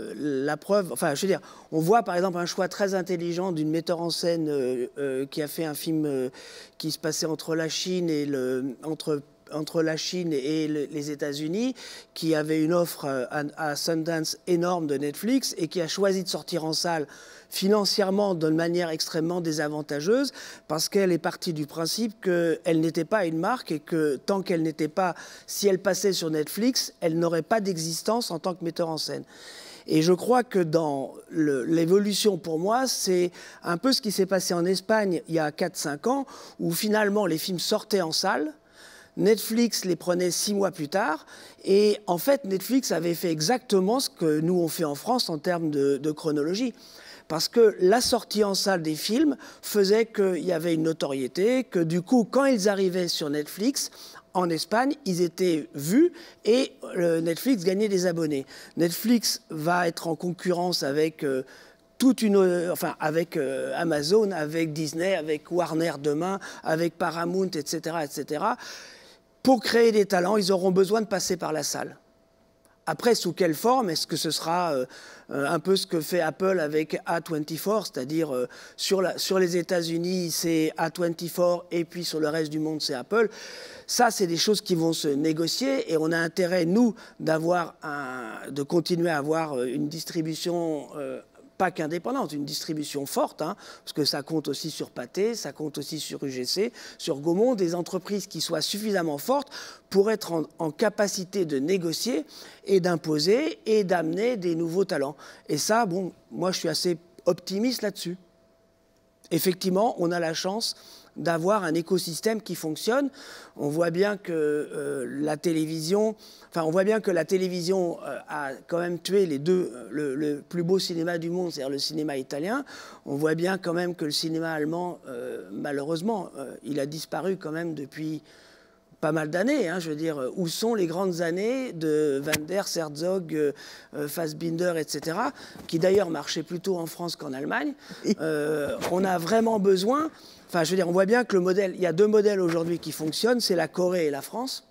la preuve, enfin, je veux dire, on voit par exemple un choix très intelligent d'une metteur en scène euh, euh, qui a fait un film euh, qui se passait entre la Chine et le, entre entre la Chine et les États-Unis, qui avait une offre à, à Sundance énorme de Netflix et qui a choisi de sortir en salle financièrement d'une manière extrêmement désavantageuse parce qu'elle est partie du principe qu'elle n'était pas une marque et que tant qu'elle n'était pas, si elle passait sur Netflix, elle n'aurait pas d'existence en tant que metteur en scène. Et je crois que dans l'évolution, pour moi, c'est un peu ce qui s'est passé en Espagne il y a quatre cinq ans, où finalement les films sortaient en salle, Netflix les prenait six mois plus tard, et en fait, Netflix avait fait exactement ce que nous, on fait en France en termes de, de chronologie. Parce que la sortie en salle des films faisait qu'il y avait une notoriété, que du coup, quand ils arrivaient sur Netflix, en Espagne, ils étaient vus et euh, Netflix gagnait des abonnés. Netflix va être en concurrence avec... Euh, toute une, euh, enfin, avec euh, Amazon, avec Disney, avec Warner demain, avec Paramount, et cetera, et cetera. Pour créer des talents, ils auront besoin de passer par la salle. Après, sous quelle forme? Est-ce que ce sera euh, un peu ce que fait Apple avec A vingt-quatre, c'est-à-dire euh, sur, la, sur les États-Unis, c'est A vingt-quatre, et puis sur le reste du monde, c'est Apple. Ça, c'est des choses qui vont se négocier, et on a intérêt, nous, d'avoir un, de continuer à avoir une distribution euh, pas qu'indépendante, une distribution forte, hein, parce que ça compte aussi sur Pathé, ça compte aussi sur U G C, sur Gaumont, des entreprises qui soient suffisamment fortes pour être en, en capacité de négocier et d'imposer et d'amener des nouveaux talents. Et ça, bon, moi je suis assez optimiste là-dessus. Effectivement, on a la chance d'avoir un écosystème qui fonctionne. On voit bien que euh, la télévision, enfin on voit bien que la télévision euh, a quand même tué les deux, le, le plus beau cinéma du monde, c'est-à-dire le cinéma italien. On voit bien quand même que le cinéma allemand, euh, malheureusement, euh, il a disparu quand même depuis pas mal d'années. Hein, je veux dire, où sont les grandes années de Wenders, Herzog, euh, Fassbinder, et cetera, qui d'ailleurs marchaient plutôt en France qu'en Allemagne. Euh, on a vraiment besoin... Enfin, je veux dire, on voit bien que le modèle, il y a deux modèles aujourd'hui qui fonctionnent, c'est la Corée et la France,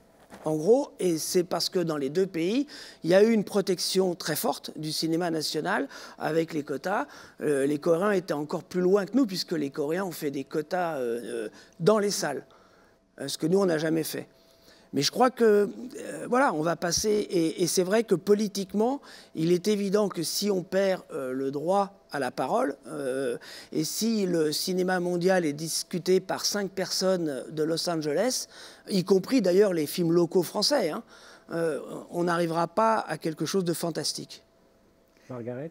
en gros, et c'est parce que dans les deux pays, il y a eu une protection très forte du cinéma national avec les quotas. Euh, les Coréens étaient encore plus loin que nous, puisque les Coréens ont fait des quotas euh, dans les salles, ce que nous, on n'a jamais fait. Mais je crois que, euh, voilà, on va passer... Et, et c'est vrai que politiquement, il est évident que si on perd euh, le droit à la parole, euh, et si le cinéma mondial est discuté par cinq personnes de Los Angeles, y compris d'ailleurs les films locaux français, hein, euh, on n'arrivera pas à quelque chose de fantastique. Margaret ?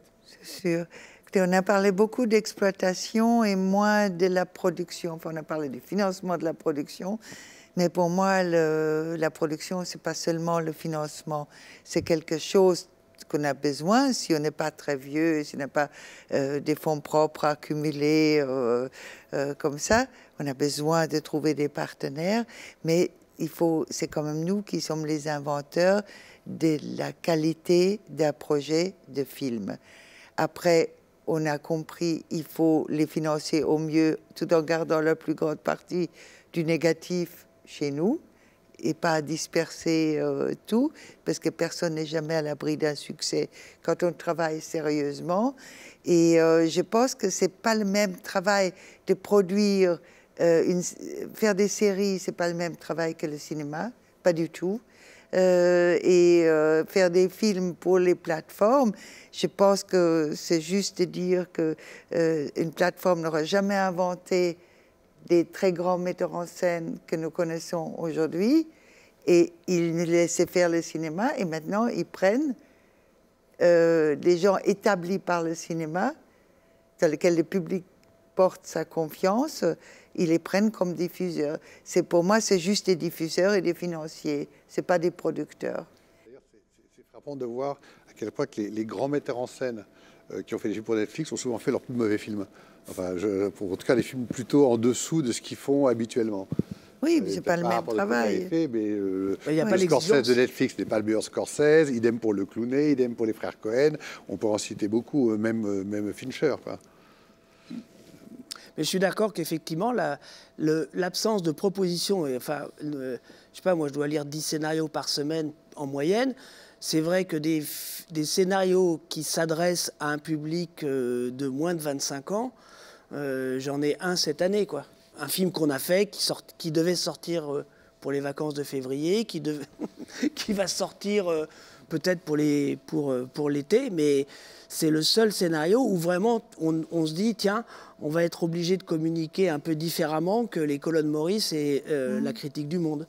C'est sûr. On a parlé beaucoup d'exploitation et moins de la production. Enfin, on a parlé du financement de la production. Mais pour moi, le, la production, ce n'est pas seulement le financement. C'est quelque chose qu'on a besoin si on n'est pas très vieux, si on n'a pas euh, des fonds propres accumulés euh, euh, comme ça. On a besoin de trouver des partenaires. Mais il faut, c'est quand même nous qui sommes les inventeurs de la qualité d'un projet de film. Après, on a compris qu'il faut les financer au mieux tout en gardant la plus grande partie du négatif chez nous et pas disperser euh, tout, parce que personne n'est jamais à l'abri d'un succès quand on travaille sérieusement. Et euh, je pense que c'est pas le même travail de produire, euh, une, faire des séries, c'est pas le même travail que le cinéma, pas du tout. Euh, et euh, faire des films pour les plateformes, je pense que c'est juste de dire qu'une euh, plateforme n'aura jamais inventé des très grands metteurs en scène que nous connaissons aujourd'hui, et ils nous laissaient faire le cinéma, et maintenant ils prennent euh, des gens établis par le cinéma, dans lesquels le public porte sa confiance, ils les prennent comme diffuseurs. C'est, pour moi, c'est juste des diffuseurs et des financiers, ce n'est pas des producteurs. D'ailleurs, c'est frappant de voir à quel point que les, les grands metteurs en scène euh, qui ont fait des films pour Netflix ont souvent fait leurs plus mauvais films. Enfin, je, pour, en tout cas, des films plutôt en dessous de ce qu'ils font habituellement. Oui, mais c'est pas le même travail. Fait, mais euh, il y a le pas Scorsese de Netflix n'est pas le meilleur Scorsese, idem pour le Clooney, idem pour les frères Cohen. On peut en citer beaucoup, même, même Fincher, quoi. Mais je suis d'accord qu'effectivement, l'absence la, de propositions, enfin, le, je sais pas, moi je dois lire dix scénarios par semaine en moyenne. C'est vrai que des, des scénarios qui s'adressent à un public euh, de moins de vingt-cinq ans, euh, j'en ai un cette année, quoi. Un film qu'on a fait, qui, sort, qui devait sortir euh, pour les vacances de février, qui, devait, qui va sortir euh, peut-être pour l'été, pour, pour l'été, mais c'est le seul scénario où vraiment on, on se dit, tiens, on va être obligé de communiquer un peu différemment que les colonnes Maurice et euh, mmh. la critique du Monde.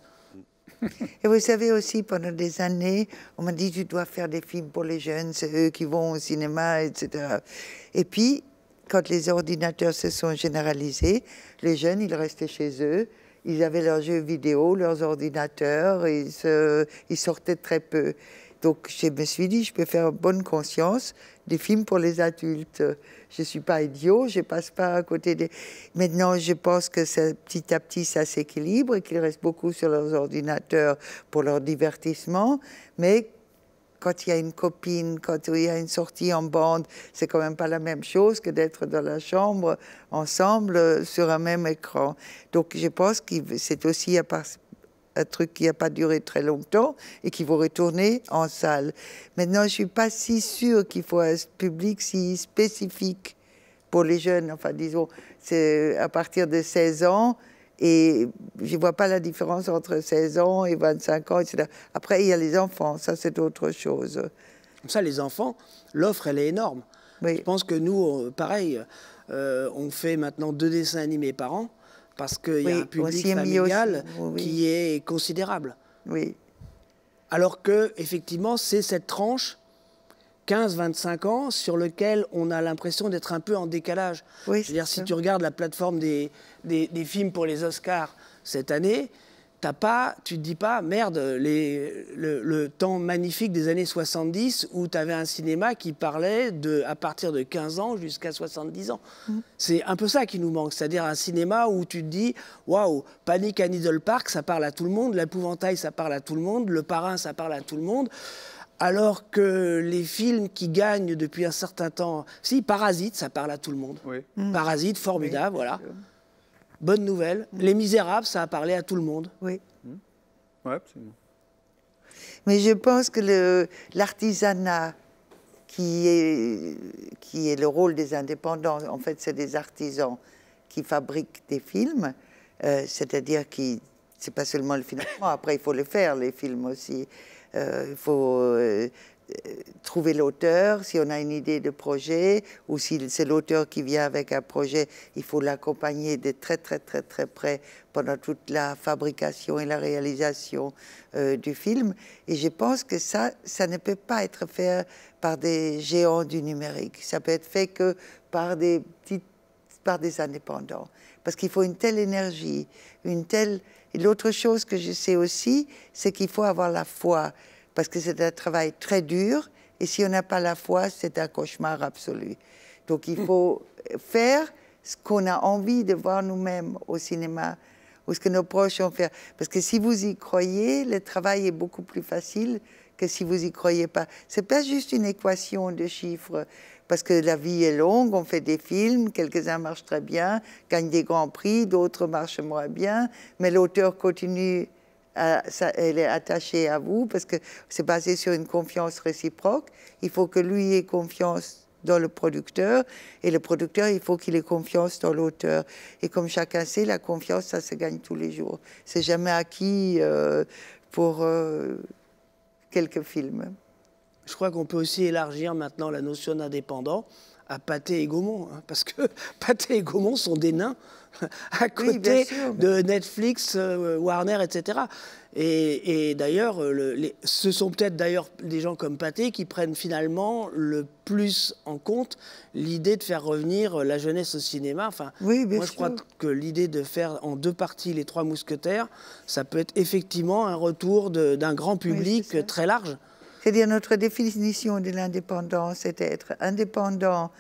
Et vous savez aussi, pendant des années, on m'a dit, tu dois faire des films pour les jeunes, c'est eux qui vont au cinéma, et cetera. Et puis, quand les ordinateurs se sont généralisés, les jeunes, ils restaient chez eux, ils avaient leurs jeux vidéo, leurs ordinateurs, et ils, se, ils sortaient très peu. Donc, je me suis dit, je peux faire bonne conscience des films pour les adultes. Je ne suis pas idiot, je ne passe pas à côté des... Maintenant, je pense que ça, petit à petit, ça s'équilibre et qu'ils restent beaucoup sur leurs ordinateurs pour leur divertissement. Mais quand il y a une copine, quand il y a une sortie en bande, c'est quand même pas la même chose que d'être dans la chambre ensemble sur un même écran. Donc, je pense que c'est aussi à part... un truc qui n'a pas duré très longtemps et qui va retourner en salle. Maintenant, je ne suis pas si sûre qu'il faut un public si spécifique pour les jeunes. Enfin, disons, c'est à partir de seize ans, et je ne vois pas la différence entre seize ans et vingt-cinq ans, et cetera. Après, il y a les enfants, ça c'est autre chose. Comme ça, les enfants, l'offre, elle est énorme. Oui. Je pense que nous, pareil, euh, on fait maintenant deux dessins animés par an, parce qu'il y a oui, un public familial oui. qui est considérable. Oui. Alors que, effectivement, c'est cette tranche quinze vingt-cinq ans sur lequel on a l'impression d'être un peu en décalage. Oui, c'est-à-dire, si tu regardes la plateforme des, des, des films pour les Oscars cette année, t'as pas, tu te dis pas, merde, les, le, le temps magnifique des années soixante-dix où tu avais un cinéma qui parlait de, à partir de quinze ans jusqu'à soixante-dix ans. Mmh. C'est un peu ça qui nous manque, c'est-à-dire un cinéma où tu te dis, waouh, Panic à Needle Park, ça parle à tout le monde, L'Épouvantail, ça parle à tout le monde, Le Parrain, ça parle à tout le monde. Alors que les films qui gagnent depuis un certain temps... Si, Parasite, ça parle à tout le monde. Oui. Mmh. Parasite, formidable, oui, voilà. Bonne nouvelle. Mmh. Les Misérables, ça a parlé à tout le monde. Oui. Mmh. Oui, absolument. Mais je pense que l'artisanat, qui est, qui est le rôle des indépendants, en fait, c'est des artisans qui fabriquent des films, euh, c'est-à-dire qui c'est pas seulement le financement. Après, il faut le faire, les films aussi. Euh, il faut euh, trouver l'auteur, si on a une idée de projet, ou si c'est l'auteur qui vient avec un projet, il faut l'accompagner de très, très, très, très près pendant toute la fabrication et la réalisation euh, du film. Et je pense que ça, ça ne peut pas être fait par des géants du numérique. Ça peut être fait que par des petites, par des indépendants. Parce qu'il faut une telle énergie, une telle... Et l'autre chose que je sais aussi, c'est qu'il faut avoir la foi, parce que c'est un travail très dur, et si on n'a pas la foi, c'est un cauchemar absolu. Donc il faut faire ce qu'on a envie de voir nous-mêmes au cinéma, ou ce que nos proches ont fait. Parce que si vous y croyez, le travail est beaucoup plus facile que si vous y croyez pas. C'est pas juste une équation de chiffres, parce que la vie est longue, on fait des films, quelques-uns marchent très bien, gagnent des grands prix, d'autres marchent moins bien, mais l'auteur continue, à, ça, elle est attachée à vous, parce que c'est basé sur une confiance réciproque. Il faut que lui ait confiance dans le producteur, et le producteur, il faut qu'il ait confiance dans l'auteur. Et comme chacun sait, la confiance, ça se gagne tous les jours. C'est jamais acquis euh, pour euh, quelques films. Je crois qu'on peut aussi élargir maintenant la notion d'indépendant à Pathé et Gaumont, hein, parce que Pathé et Gaumont sont des nains à côté oui, de Netflix, euh, Warner, et cetera. Et, et d'ailleurs, le, ce sont peut-être d'ailleurs des gens comme Pathé qui prennent finalement le plus en compte l'idée de faire revenir la jeunesse au cinéma. Enfin, oui, bien moi, je sûr. crois que l'idée de faire en deux parties les Trois Mousquetaires, ça peut être effectivement un retour d'un grand public oui, très large. C'est-à-dire notre définition de l'indépendance, c'était être indépendant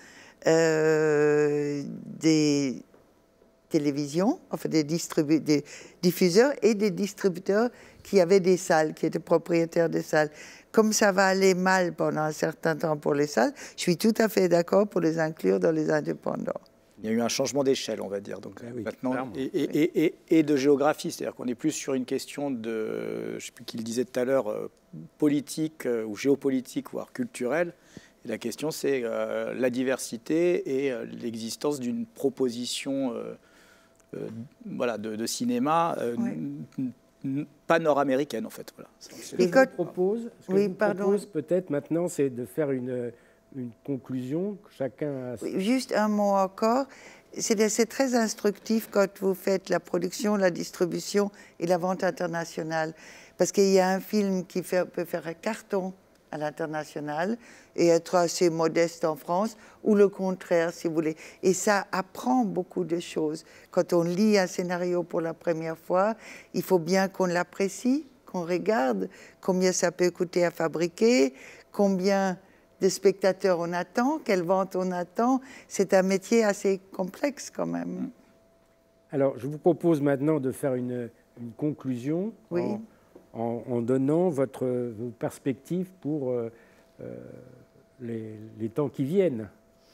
euh, des télévisions, enfin des, des diffuseurs et des distributeurs qui avaient des salles, qui étaient propriétaires des salles. Comme ça va aller mal pendant un certain temps pour les salles, je suis tout à fait d'accord pour les inclure dans les indépendants. Il y a eu un changement d'échelle, on va dire, donc ah oui, maintenant, et, et, et, et de géographie, c'est-à-dire qu'on est plus sur une question de, je ne sais plus qui le disait tout à l'heure, euh, politique euh, ou géopolitique, voire culturelle. Et la question, c'est euh, la diversité et euh, l'existence d'une proposition euh, euh, voilà, de, de cinéma euh, oui. pas nord-américaine, en fait. Voilà. Ce que je vous propose, ce que oui, je vous propose peut-être maintenant, c'est de faire une... une conclusion, chacun a... Oui, juste un mot encore. C'est très instructif quand vous faites la production, la distribution et la vente internationale. Parce qu'il y a un film qui fait, peut faire un carton à l'international et être assez modeste en France, ou le contraire, si vous voulez. Et ça apprend beaucoup de choses. Quand on lit un scénario pour la première fois, il faut bien qu'on l'apprécie, qu'on regarde combien ça peut coûter à fabriquer, combien... de spectateurs on attend, quelle vente on attend. C'est un métier assez complexe quand même. Alors, je vous propose maintenant de faire une, une conclusion oui. en, en, en donnant votre, vos perspectives pour euh, euh, les, les temps qui viennent.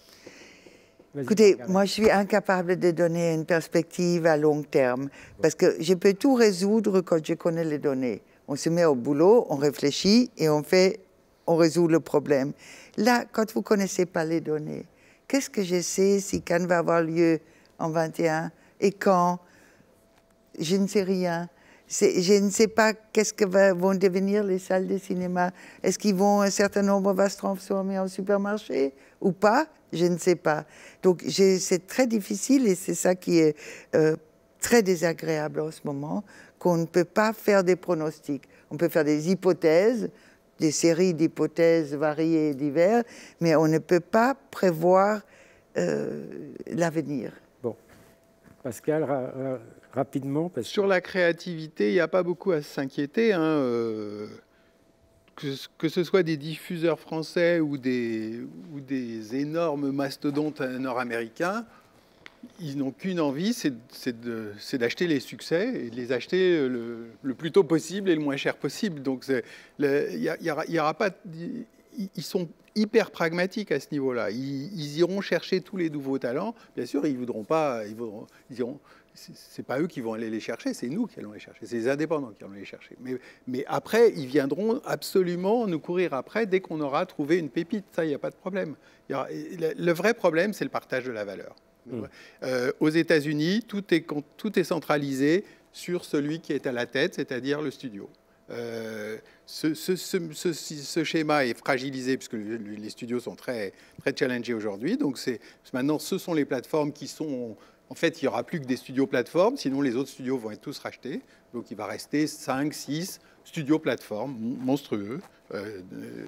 Écoutez, moi je suis incapable de donner une perspective à long terme, parce que je peux tout résoudre quand je connais les données. On se met au boulot, on réfléchit et on fait... on résout le problème. Là, quand vous ne connaissez pas les données, qu'est-ce que je sais si Cannes va avoir lieu en vingt et un et quand? Je ne sais rien. Je ne sais pas qu'est-ce que va, vont devenir les salles de cinéma. Est-ce qu'ils vont, un certain nombre va se transformer en supermarché ou pas? Je ne sais pas. Donc c'est très difficile et c'est ça qui est euh, très désagréable en ce moment, qu'on ne peut pas faire des pronostics. On peut faire des hypothèses, des séries d'hypothèses variées et diverses, mais on ne peut pas prévoir euh, l'avenir. Bon. Pascal, ra ra rapidement. Parce que... Sur la créativité, il n'y a pas beaucoup à s'inquiéter. Hein, euh, que, que ce soit des diffuseurs français ou des, ou des énormes mastodontes nord-américains, ils n'ont qu'une envie, c'est d'acheter les succès et de les acheter le, le plus tôt possible et le moins cher possible. Donc il n'y aura, y aura pas, ils sont hyper pragmatiques à ce niveau-là. Ils, ils iront chercher tous les nouveaux talents. Bien sûr, ils voudront pas, ils voudront, ils iront. C'est pas eux qui vont aller les chercher, c'est nous qui allons les chercher. C'est les indépendants qui allons les chercher. Mais, mais après, ils viendront absolument nous courir après dès qu'on aura trouvé une pépite. Ça, il n'y a pas de problème. Il y aura, le, le vrai problème, c'est le partage de la valeur. Mmh. Euh, aux États-Unis, tout est, tout est centralisé sur celui qui est à la tête, c'est-à-dire le studio. Euh, ce, ce, ce, ce, ce schéma est fragilisé puisque les studios sont très, très challengés aujourd'hui. Donc c'est, maintenant, ce sont les plateformes qui sont... En fait, il n'y aura plus que des studios plateformes, sinon les autres studios vont être tous rachetés. Donc il va rester cinq, six studios plateformes monstrueux. Euh,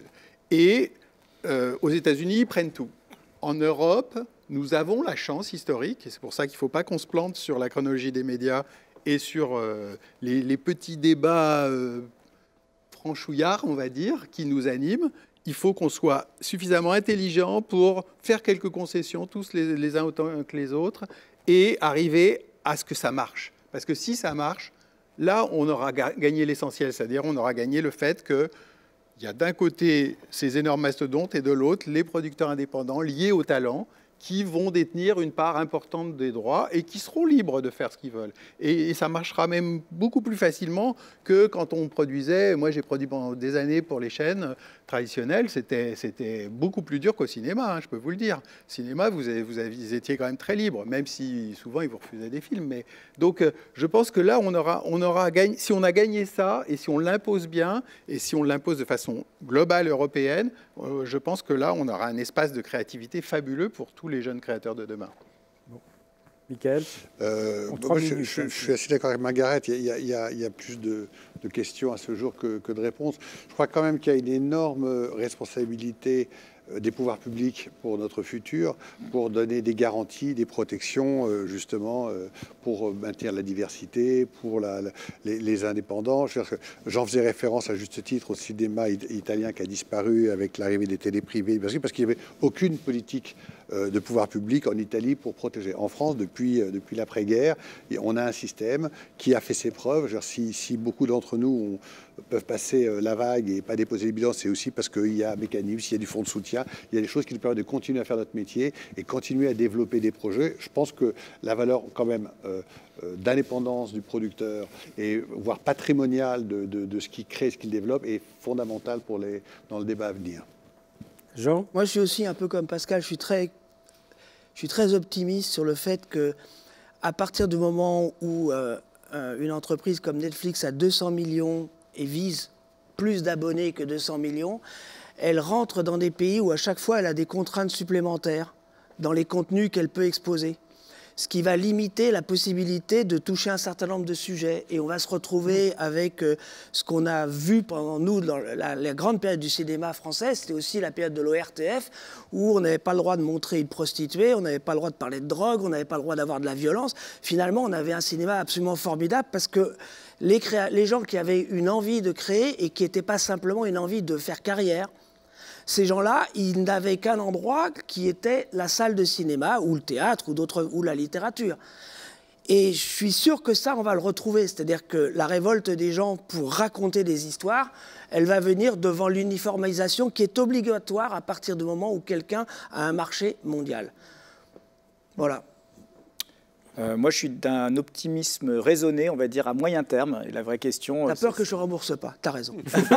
et euh, aux États-Unis, ils prennent tout. En Europe, nous avons la chance historique, et c'est pour ça qu'il ne faut pas qu'on se plante sur la chronologie des médias et sur euh, les, les petits débats euh, franchouillards, on va dire, qui nous animent. Il faut qu'on soit suffisamment intelligent pour faire quelques concessions, tous les, les uns autant que les autres, et arriver à ce que ça marche. Parce que si ça marche, là, on aura gagné l'essentiel, c'est-à-dire on aura gagné le fait qu'il y a d'un côté ces énormes mastodontes et de l'autre les producteurs indépendants liés au talent qui vont détenir une part importante des droits et qui seront libres de faire ce qu'ils veulent. Et, et ça marchera même beaucoup plus facilement que quand on produisait. Moi, j'ai produit pendant des années pour les chaînes traditionnelles. C'était, c'était beaucoup plus dur qu'au cinéma, hein, je peux vous le dire. Cinéma, vous, avez, vous, avez, vous étiez quand même très libre, même si souvent, ils vous refusaient des films. Mais, donc, je pense que là, on aura, on aura gagné, si on a gagné ça, et si on l'impose bien, et si on l'impose de façon globale européenne, euh, je pense que là, on aura un espace de créativité fabuleux pour tous les jeunes créateurs de demain. Bon. Michael euh, moi, je, je, je suis assez d'accord avec Margaret. Il y a, il y a, il y a plus de, de questions à ce jour que, que de réponses. Je crois quand même qu'il y a une énorme responsabilité des pouvoirs publics pour notre futur, pour donner des garanties, des protections, justement, pour maintenir la diversité, pour la, la, les, les indépendants. J'en faisais référence à juste titre au cinéma italien qui a disparu avec l'arrivée des télés privées, parce qu'il n'y avait aucune politique de pouvoir public en Italie pour protéger. En France, depuis, depuis l'après-guerre, on a un système qui a fait ses preuves. Genre, si, si beaucoup d'entre nous ont, peuvent passer la vague et pas déposer les bilans, c'est aussi parce qu'il y a un mécanisme, il y a du fonds de soutien, il y a des choses qui nous permettent de continuer à faire notre métier et continuer à développer des projets. Je pense que la valeur quand même euh, euh, d'indépendance du producteur et voire patrimoniale de, de, de ce qu'il crée, ce qu'il développe est fondamentale pour les, dans le débat à venir. Jean ? Moi, je suis aussi un peu comme Pascal, je suis très, je suis très optimiste sur le fait que à partir du moment où euh, une entreprise comme Netflix a deux cents millions et vise plus d'abonnés que deux cents millions, elle rentre dans des pays où à chaque fois elle a des contraintes supplémentaires dans les contenus qu'elle peut exposer. Ce qui va limiter la possibilité de toucher un certain nombre de sujets. Et on va se retrouver avec euh, ce qu'on a vu pendant nous, dans la, la grande période du cinéma français, c'était aussi la période de l'O R T F, où on n'avait pas le droit de montrer une prostituée, on n'avait pas le droit de parler de drogue, on n'avait pas le droit d'avoir de la violence. Finalement, on avait un cinéma absolument formidable parce que les, créa- les gens qui avaient une envie de créer et qui n'étaient pas simplement une envie de faire carrière, ces gens-là, ils n'avaient qu'un endroit qui était la salle de cinéma ou le théâtre ou, d'autres, ou la littérature. Et je suis sûr que ça, on va le retrouver. C'est-à-dire que la révolte des gens pour raconter des histoires, elle va venir devant l'uniformisation qui est obligatoire à partir du moment où quelqu'un a un marché mondial. Voilà. Euh, moi, je suis d'un optimisme raisonné, on va dire, à moyen terme. Et la vraie question... T'as peur que je ne rembourse pas, t'as raison.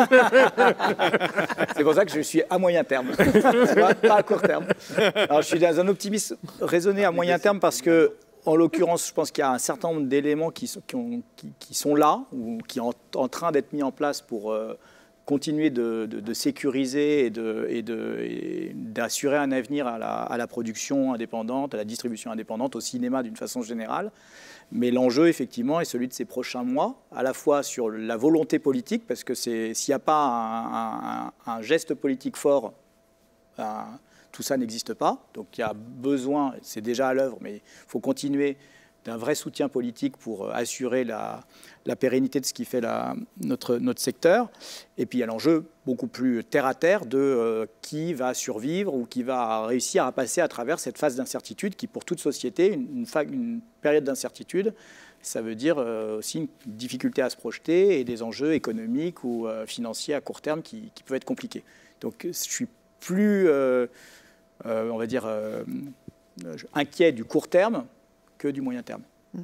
C'est pour ça que je suis à moyen terme, pas, pas à court terme. Alors, je suis dans un optimisme raisonné à moyen terme parce que, en l'occurrence, je pense qu'il y a un certain nombre d'éléments qui sont, qui ont, qui, qui sont là ou qui sont en, en train d'être mis en place pour... Euh, continuer de, de, de sécuriser et, de, et, de, et d'assurer un avenir à la, à la production indépendante, à la distribution indépendante, au cinéma d'une façon générale. Mais l'enjeu, effectivement, est celui de ces prochains mois, à la fois sur la volonté politique, parce que c'est, s'il n'y a pas un, un, un geste politique fort, ben, tout ça n'existe pas. Donc il y a besoin, c'est déjà à l'œuvre, mais il faut continuer d'un vrai soutien politique pour assurer la, la pérennité de ce qui fait la, notre, notre secteur. Et puis il y a l'enjeu beaucoup plus terre-à-terre de euh, qui va survivre ou qui va réussir à passer à travers cette phase d'incertitude qui, pour toute société, une, une, une période d'incertitude, ça veut dire euh, aussi une difficulté à se projeter et des enjeux économiques ou euh, financiers à court terme qui, qui peuvent être compliqués. Donc, je suis plus, euh, euh, on va dire, euh, inquiet du court terme que du moyen terme. Mmh.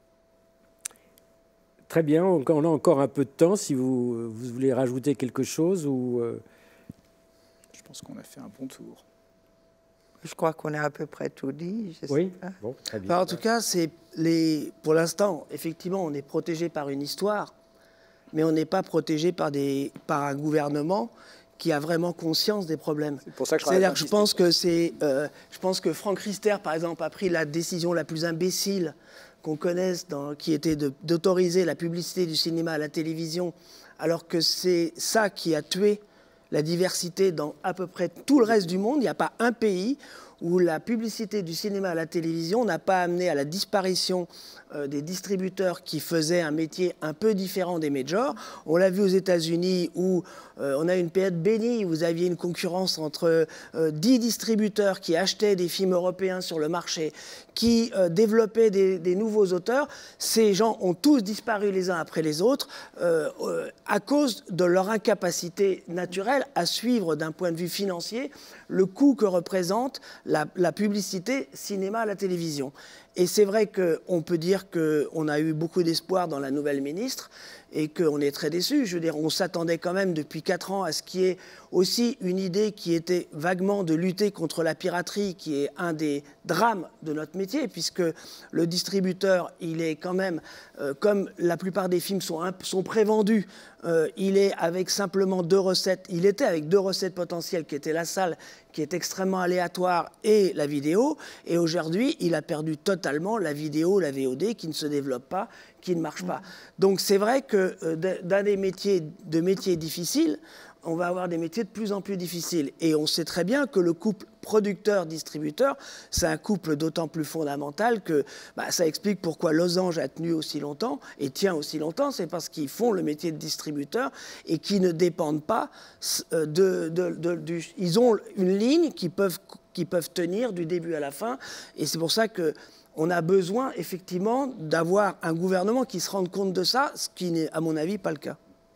Très bien, on a encore un peu de temps, si vous, vous voulez rajouter quelque chose ou... Euh... Je pense qu'on a fait un bon tour. Je crois qu'on a à peu près tout dit. Je oui, sais pas. Bon, très bien. Enfin, en tout cas, c'est les... pour l'instant, effectivement, on est protégé par une histoire, mais on n'est pas protégé par, des... par un gouvernement qui a vraiment conscience des problèmes. C'est pour ça que je C'est-à-dire que je pense que c'est, euh, je pense que Franck Riester, par exemple, a pris la décision la plus imbécile qu'on connaisse, dans, qui était de, d'autoriser la publicité du cinéma à la télévision, alors que c'est ça qui a tué la diversité dans à peu près tout le reste du monde. Il n'y a pas un pays où la publicité du cinéma à la télévision n'a pas amené à la disparition euh, des distributeurs qui faisaient un métier un peu différent des majors. On l'a vu aux États-Unis où euh, on a une période bénie, où vous aviez une concurrence entre euh, dix distributeurs qui achetaient des films européens sur le marché, qui euh, développaient des, des nouveaux auteurs. Ces gens ont tous disparu les uns après les autres euh, euh, à cause de leur incapacité naturelle à suivre d'un point de vue financier le coût que représente la, la publicité cinéma à la télévision. Et c'est vrai qu'on peut dire qu'on a eu beaucoup d'espoir dans la nouvelle ministre et qu'on est très déçus. Je veux dire, on s'attendait quand même depuis quatre ans à ce qu'il y ait aussi une idée qui était vaguement de lutter contre la piraterie, qui est un des drames de notre métier, puisque le distributeur, il est quand même, euh, comme la plupart des films sont, sont prévendus, euh, il est avec simplement deux recettes, il était avec deux recettes potentielles, qui étaient la salle, qui est extrêmement aléatoire, et la vidéo, et aujourd'hui, il a perdu totalement la vidéo, la V O D, qui ne se développe pas, qui ne marche pas. Donc c'est vrai que euh, dans des métiers, de métiers difficiles, on va avoir des métiers de plus en plus difficiles. Et on sait très bien que le couple producteur-distributeur, c'est un couple d'autant plus fondamental que bah, ça explique pourquoi Losange a tenu aussi longtemps et tient aussi longtemps. C'est parce qu'ils font le métier de distributeur et qui ne dépendent pas de... de, de du, ils ont une ligne qu'ils peuvent, qu'ils peuvent tenir du début à la fin. Et c'est pour ça que on a besoin effectivement d'avoir un gouvernement qui se rende compte de ça, ce qui n'est à mon avis pas le cas.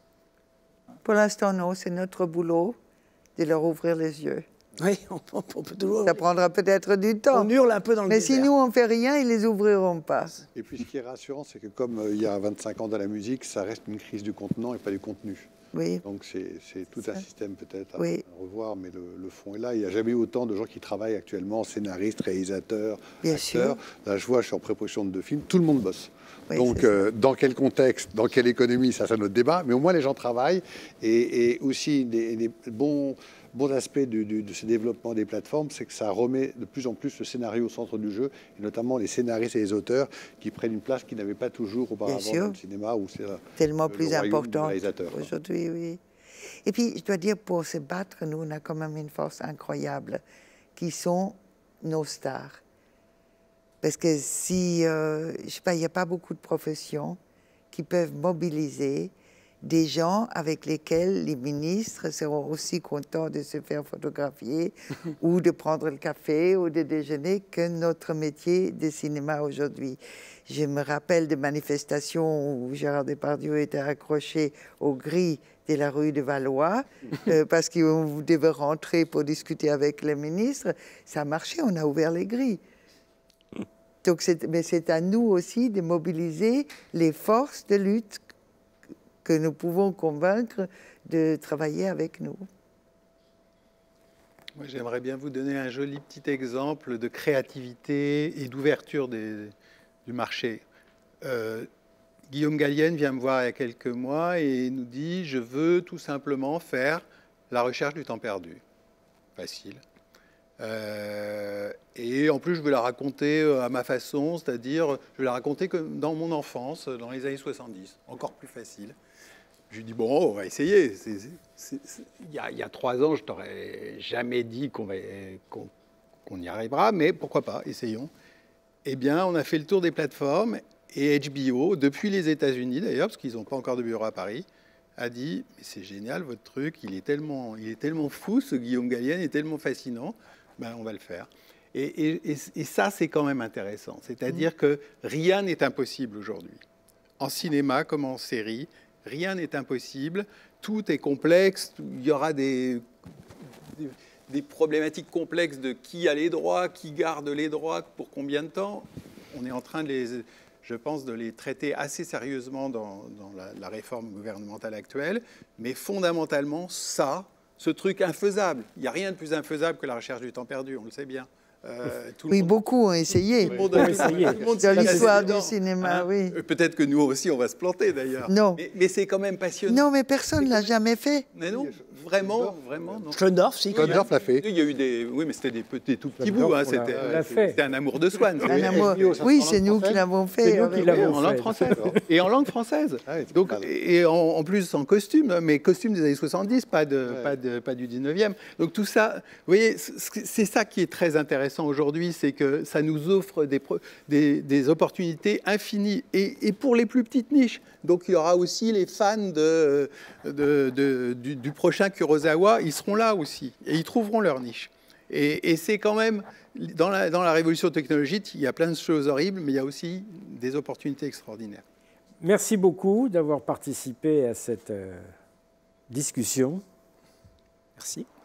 Pour l'instant, non, c'est notre boulot de leur ouvrir les yeux. Oui, on, on peut toujours... Ça prendra peut-être du temps. On hurle un peu dans le Mais désert. si nous, on ne fait rien, ils ne les ouvriront pas. Et puis, ce qui est rassurant, c'est que comme euh, il y a vingt-cinq ans dans la musique, ça reste une crise du contenant et pas du contenu. Oui. Donc, c'est tout un système peut-être à, oui. à revoir, mais le, le fond est là. Il n'y a jamais eu autant de gens qui travaillent actuellement, scénaristes, réalisateurs, Bien acteurs. Sûr. Là, je vois, je suis en pré-production de deux films, tout le monde bosse. Oui, Donc, euh, dans quel contexte, dans quelle économie, ça, c'est notre débat. Mais au moins, les gens travaillent. Et, et aussi, des, des bons, bons aspects du, du, de ce développement des plateformes, c'est que ça remet de plus en plus le scénario au centre du jeu, et notamment les scénaristes et les auteurs qui prennent une place qu'ils n'avaient pas toujours auparavant dans le cinéma. Où c'est tellement plus important aujourd'hui, oui. Et puis, je dois dire, pour se battre, nous, on a quand même une force incroyable, qui sont nos stars. Parce que si, euh, je sais pas, il n'y a pas beaucoup de professions qui peuvent mobiliser des gens avec lesquels les ministres seront aussi contents de se faire photographier ou de prendre le café ou de déjeuner que notre métier de cinéma aujourd'hui. Je me rappelle de manifestations où Gérard Depardieu était accroché aux grilles de la rue de Valois euh, parce qu'on devait rentrer pour discuter avec le ministre. Ça a marché, on a ouvert les grilles. Donc mais c'est à nous aussi de mobiliser les forces de lutte que nous pouvons convaincre de travailler avec nous. Moi, j'aimerais bien vous donner un joli petit exemple de créativité et d'ouverture du marché. Euh, Guillaume Gallienne vient me voir il y a quelques mois et nous dit « Je veux tout simplement faire la recherche du temps perdu ». Facile. Euh, et en plus, je veux la raconter à ma façon, c'est-à-dire, je veux la raconter comme dans mon enfance, dans les années soixante-dix, encore plus facile. Je lui dis, bon, on va essayer. C'est, c'est, c'est... Il, y a, il y a trois ans, je t'aurais jamais dit qu'on, va, qu'on, qu'on y arrivera, mais pourquoi pas, essayons. Eh bien, on a fait le tour des plateformes, et H B O, depuis les États-Unis d'ailleurs, parce qu'ils n'ont pas encore de bureau à Paris, a dit, mais c'est génial, votre truc, il est tellement, il est tellement fou, ce Guillaume Gallienne est tellement fascinant, ben, on va le faire. Et, et, et, et ça, c'est quand même intéressant. C'est-à-dire mmh. que rien n'est impossible aujourd'hui. En cinéma comme en série, Rien n'est impossible, tout est complexe, il y aura des, des, des problématiques complexes de qui a les droits, qui garde les droits, pour combien de temps. On est en train de les, je pense, de les traiter assez sérieusement dans, dans la, la réforme gouvernementale actuelle, mais fondamentalement, ça, ce truc infaisable, il n'y a rien de plus infaisable que la recherche du temps perdu, on le sait bien. Euh, tout oui, le monde, beaucoup ont essayé. Tout le monde a essayé. Dans l'histoire du cinéma, hein, oui. Peut-être que nous aussi, on va se planter d'ailleurs. Non. Mais, mais c'est quand même passionnant. Non, mais personne ne l'a jamais fait. Mais non, vraiment, vraiment. Non. Schlendorf, si. Schlendorf l'a fait. Il y a eu des, oui, mais c'était des petits tout petits bouts. Hein, c'était un amour de Swann. Un amour. Oui, c'est nous qui l'avons fait. C'est nous qui l'avons en fait. langue française. Et en langue française. Donc, et en, en plus en costume, mais costume des années soixante-dix, pas de, ouais. pas de, pas du dix-neuvième. Donc tout ça, vous voyez, c'est ça qui est très intéressant aujourd'hui, c'est que ça nous offre des, des, des opportunités infinies, et, et pour les plus petites niches. Donc il y aura aussi les fans de, de, de, du, du prochain Kurosawa, ils seront là aussi, et ils trouveront leur niche. Et, et c'est quand même, dans la, dans la révolution technologique, il y a plein de choses horribles, mais il y a aussi des opportunités extraordinaires. Merci beaucoup d'avoir participé à cette euh, discussion. Merci.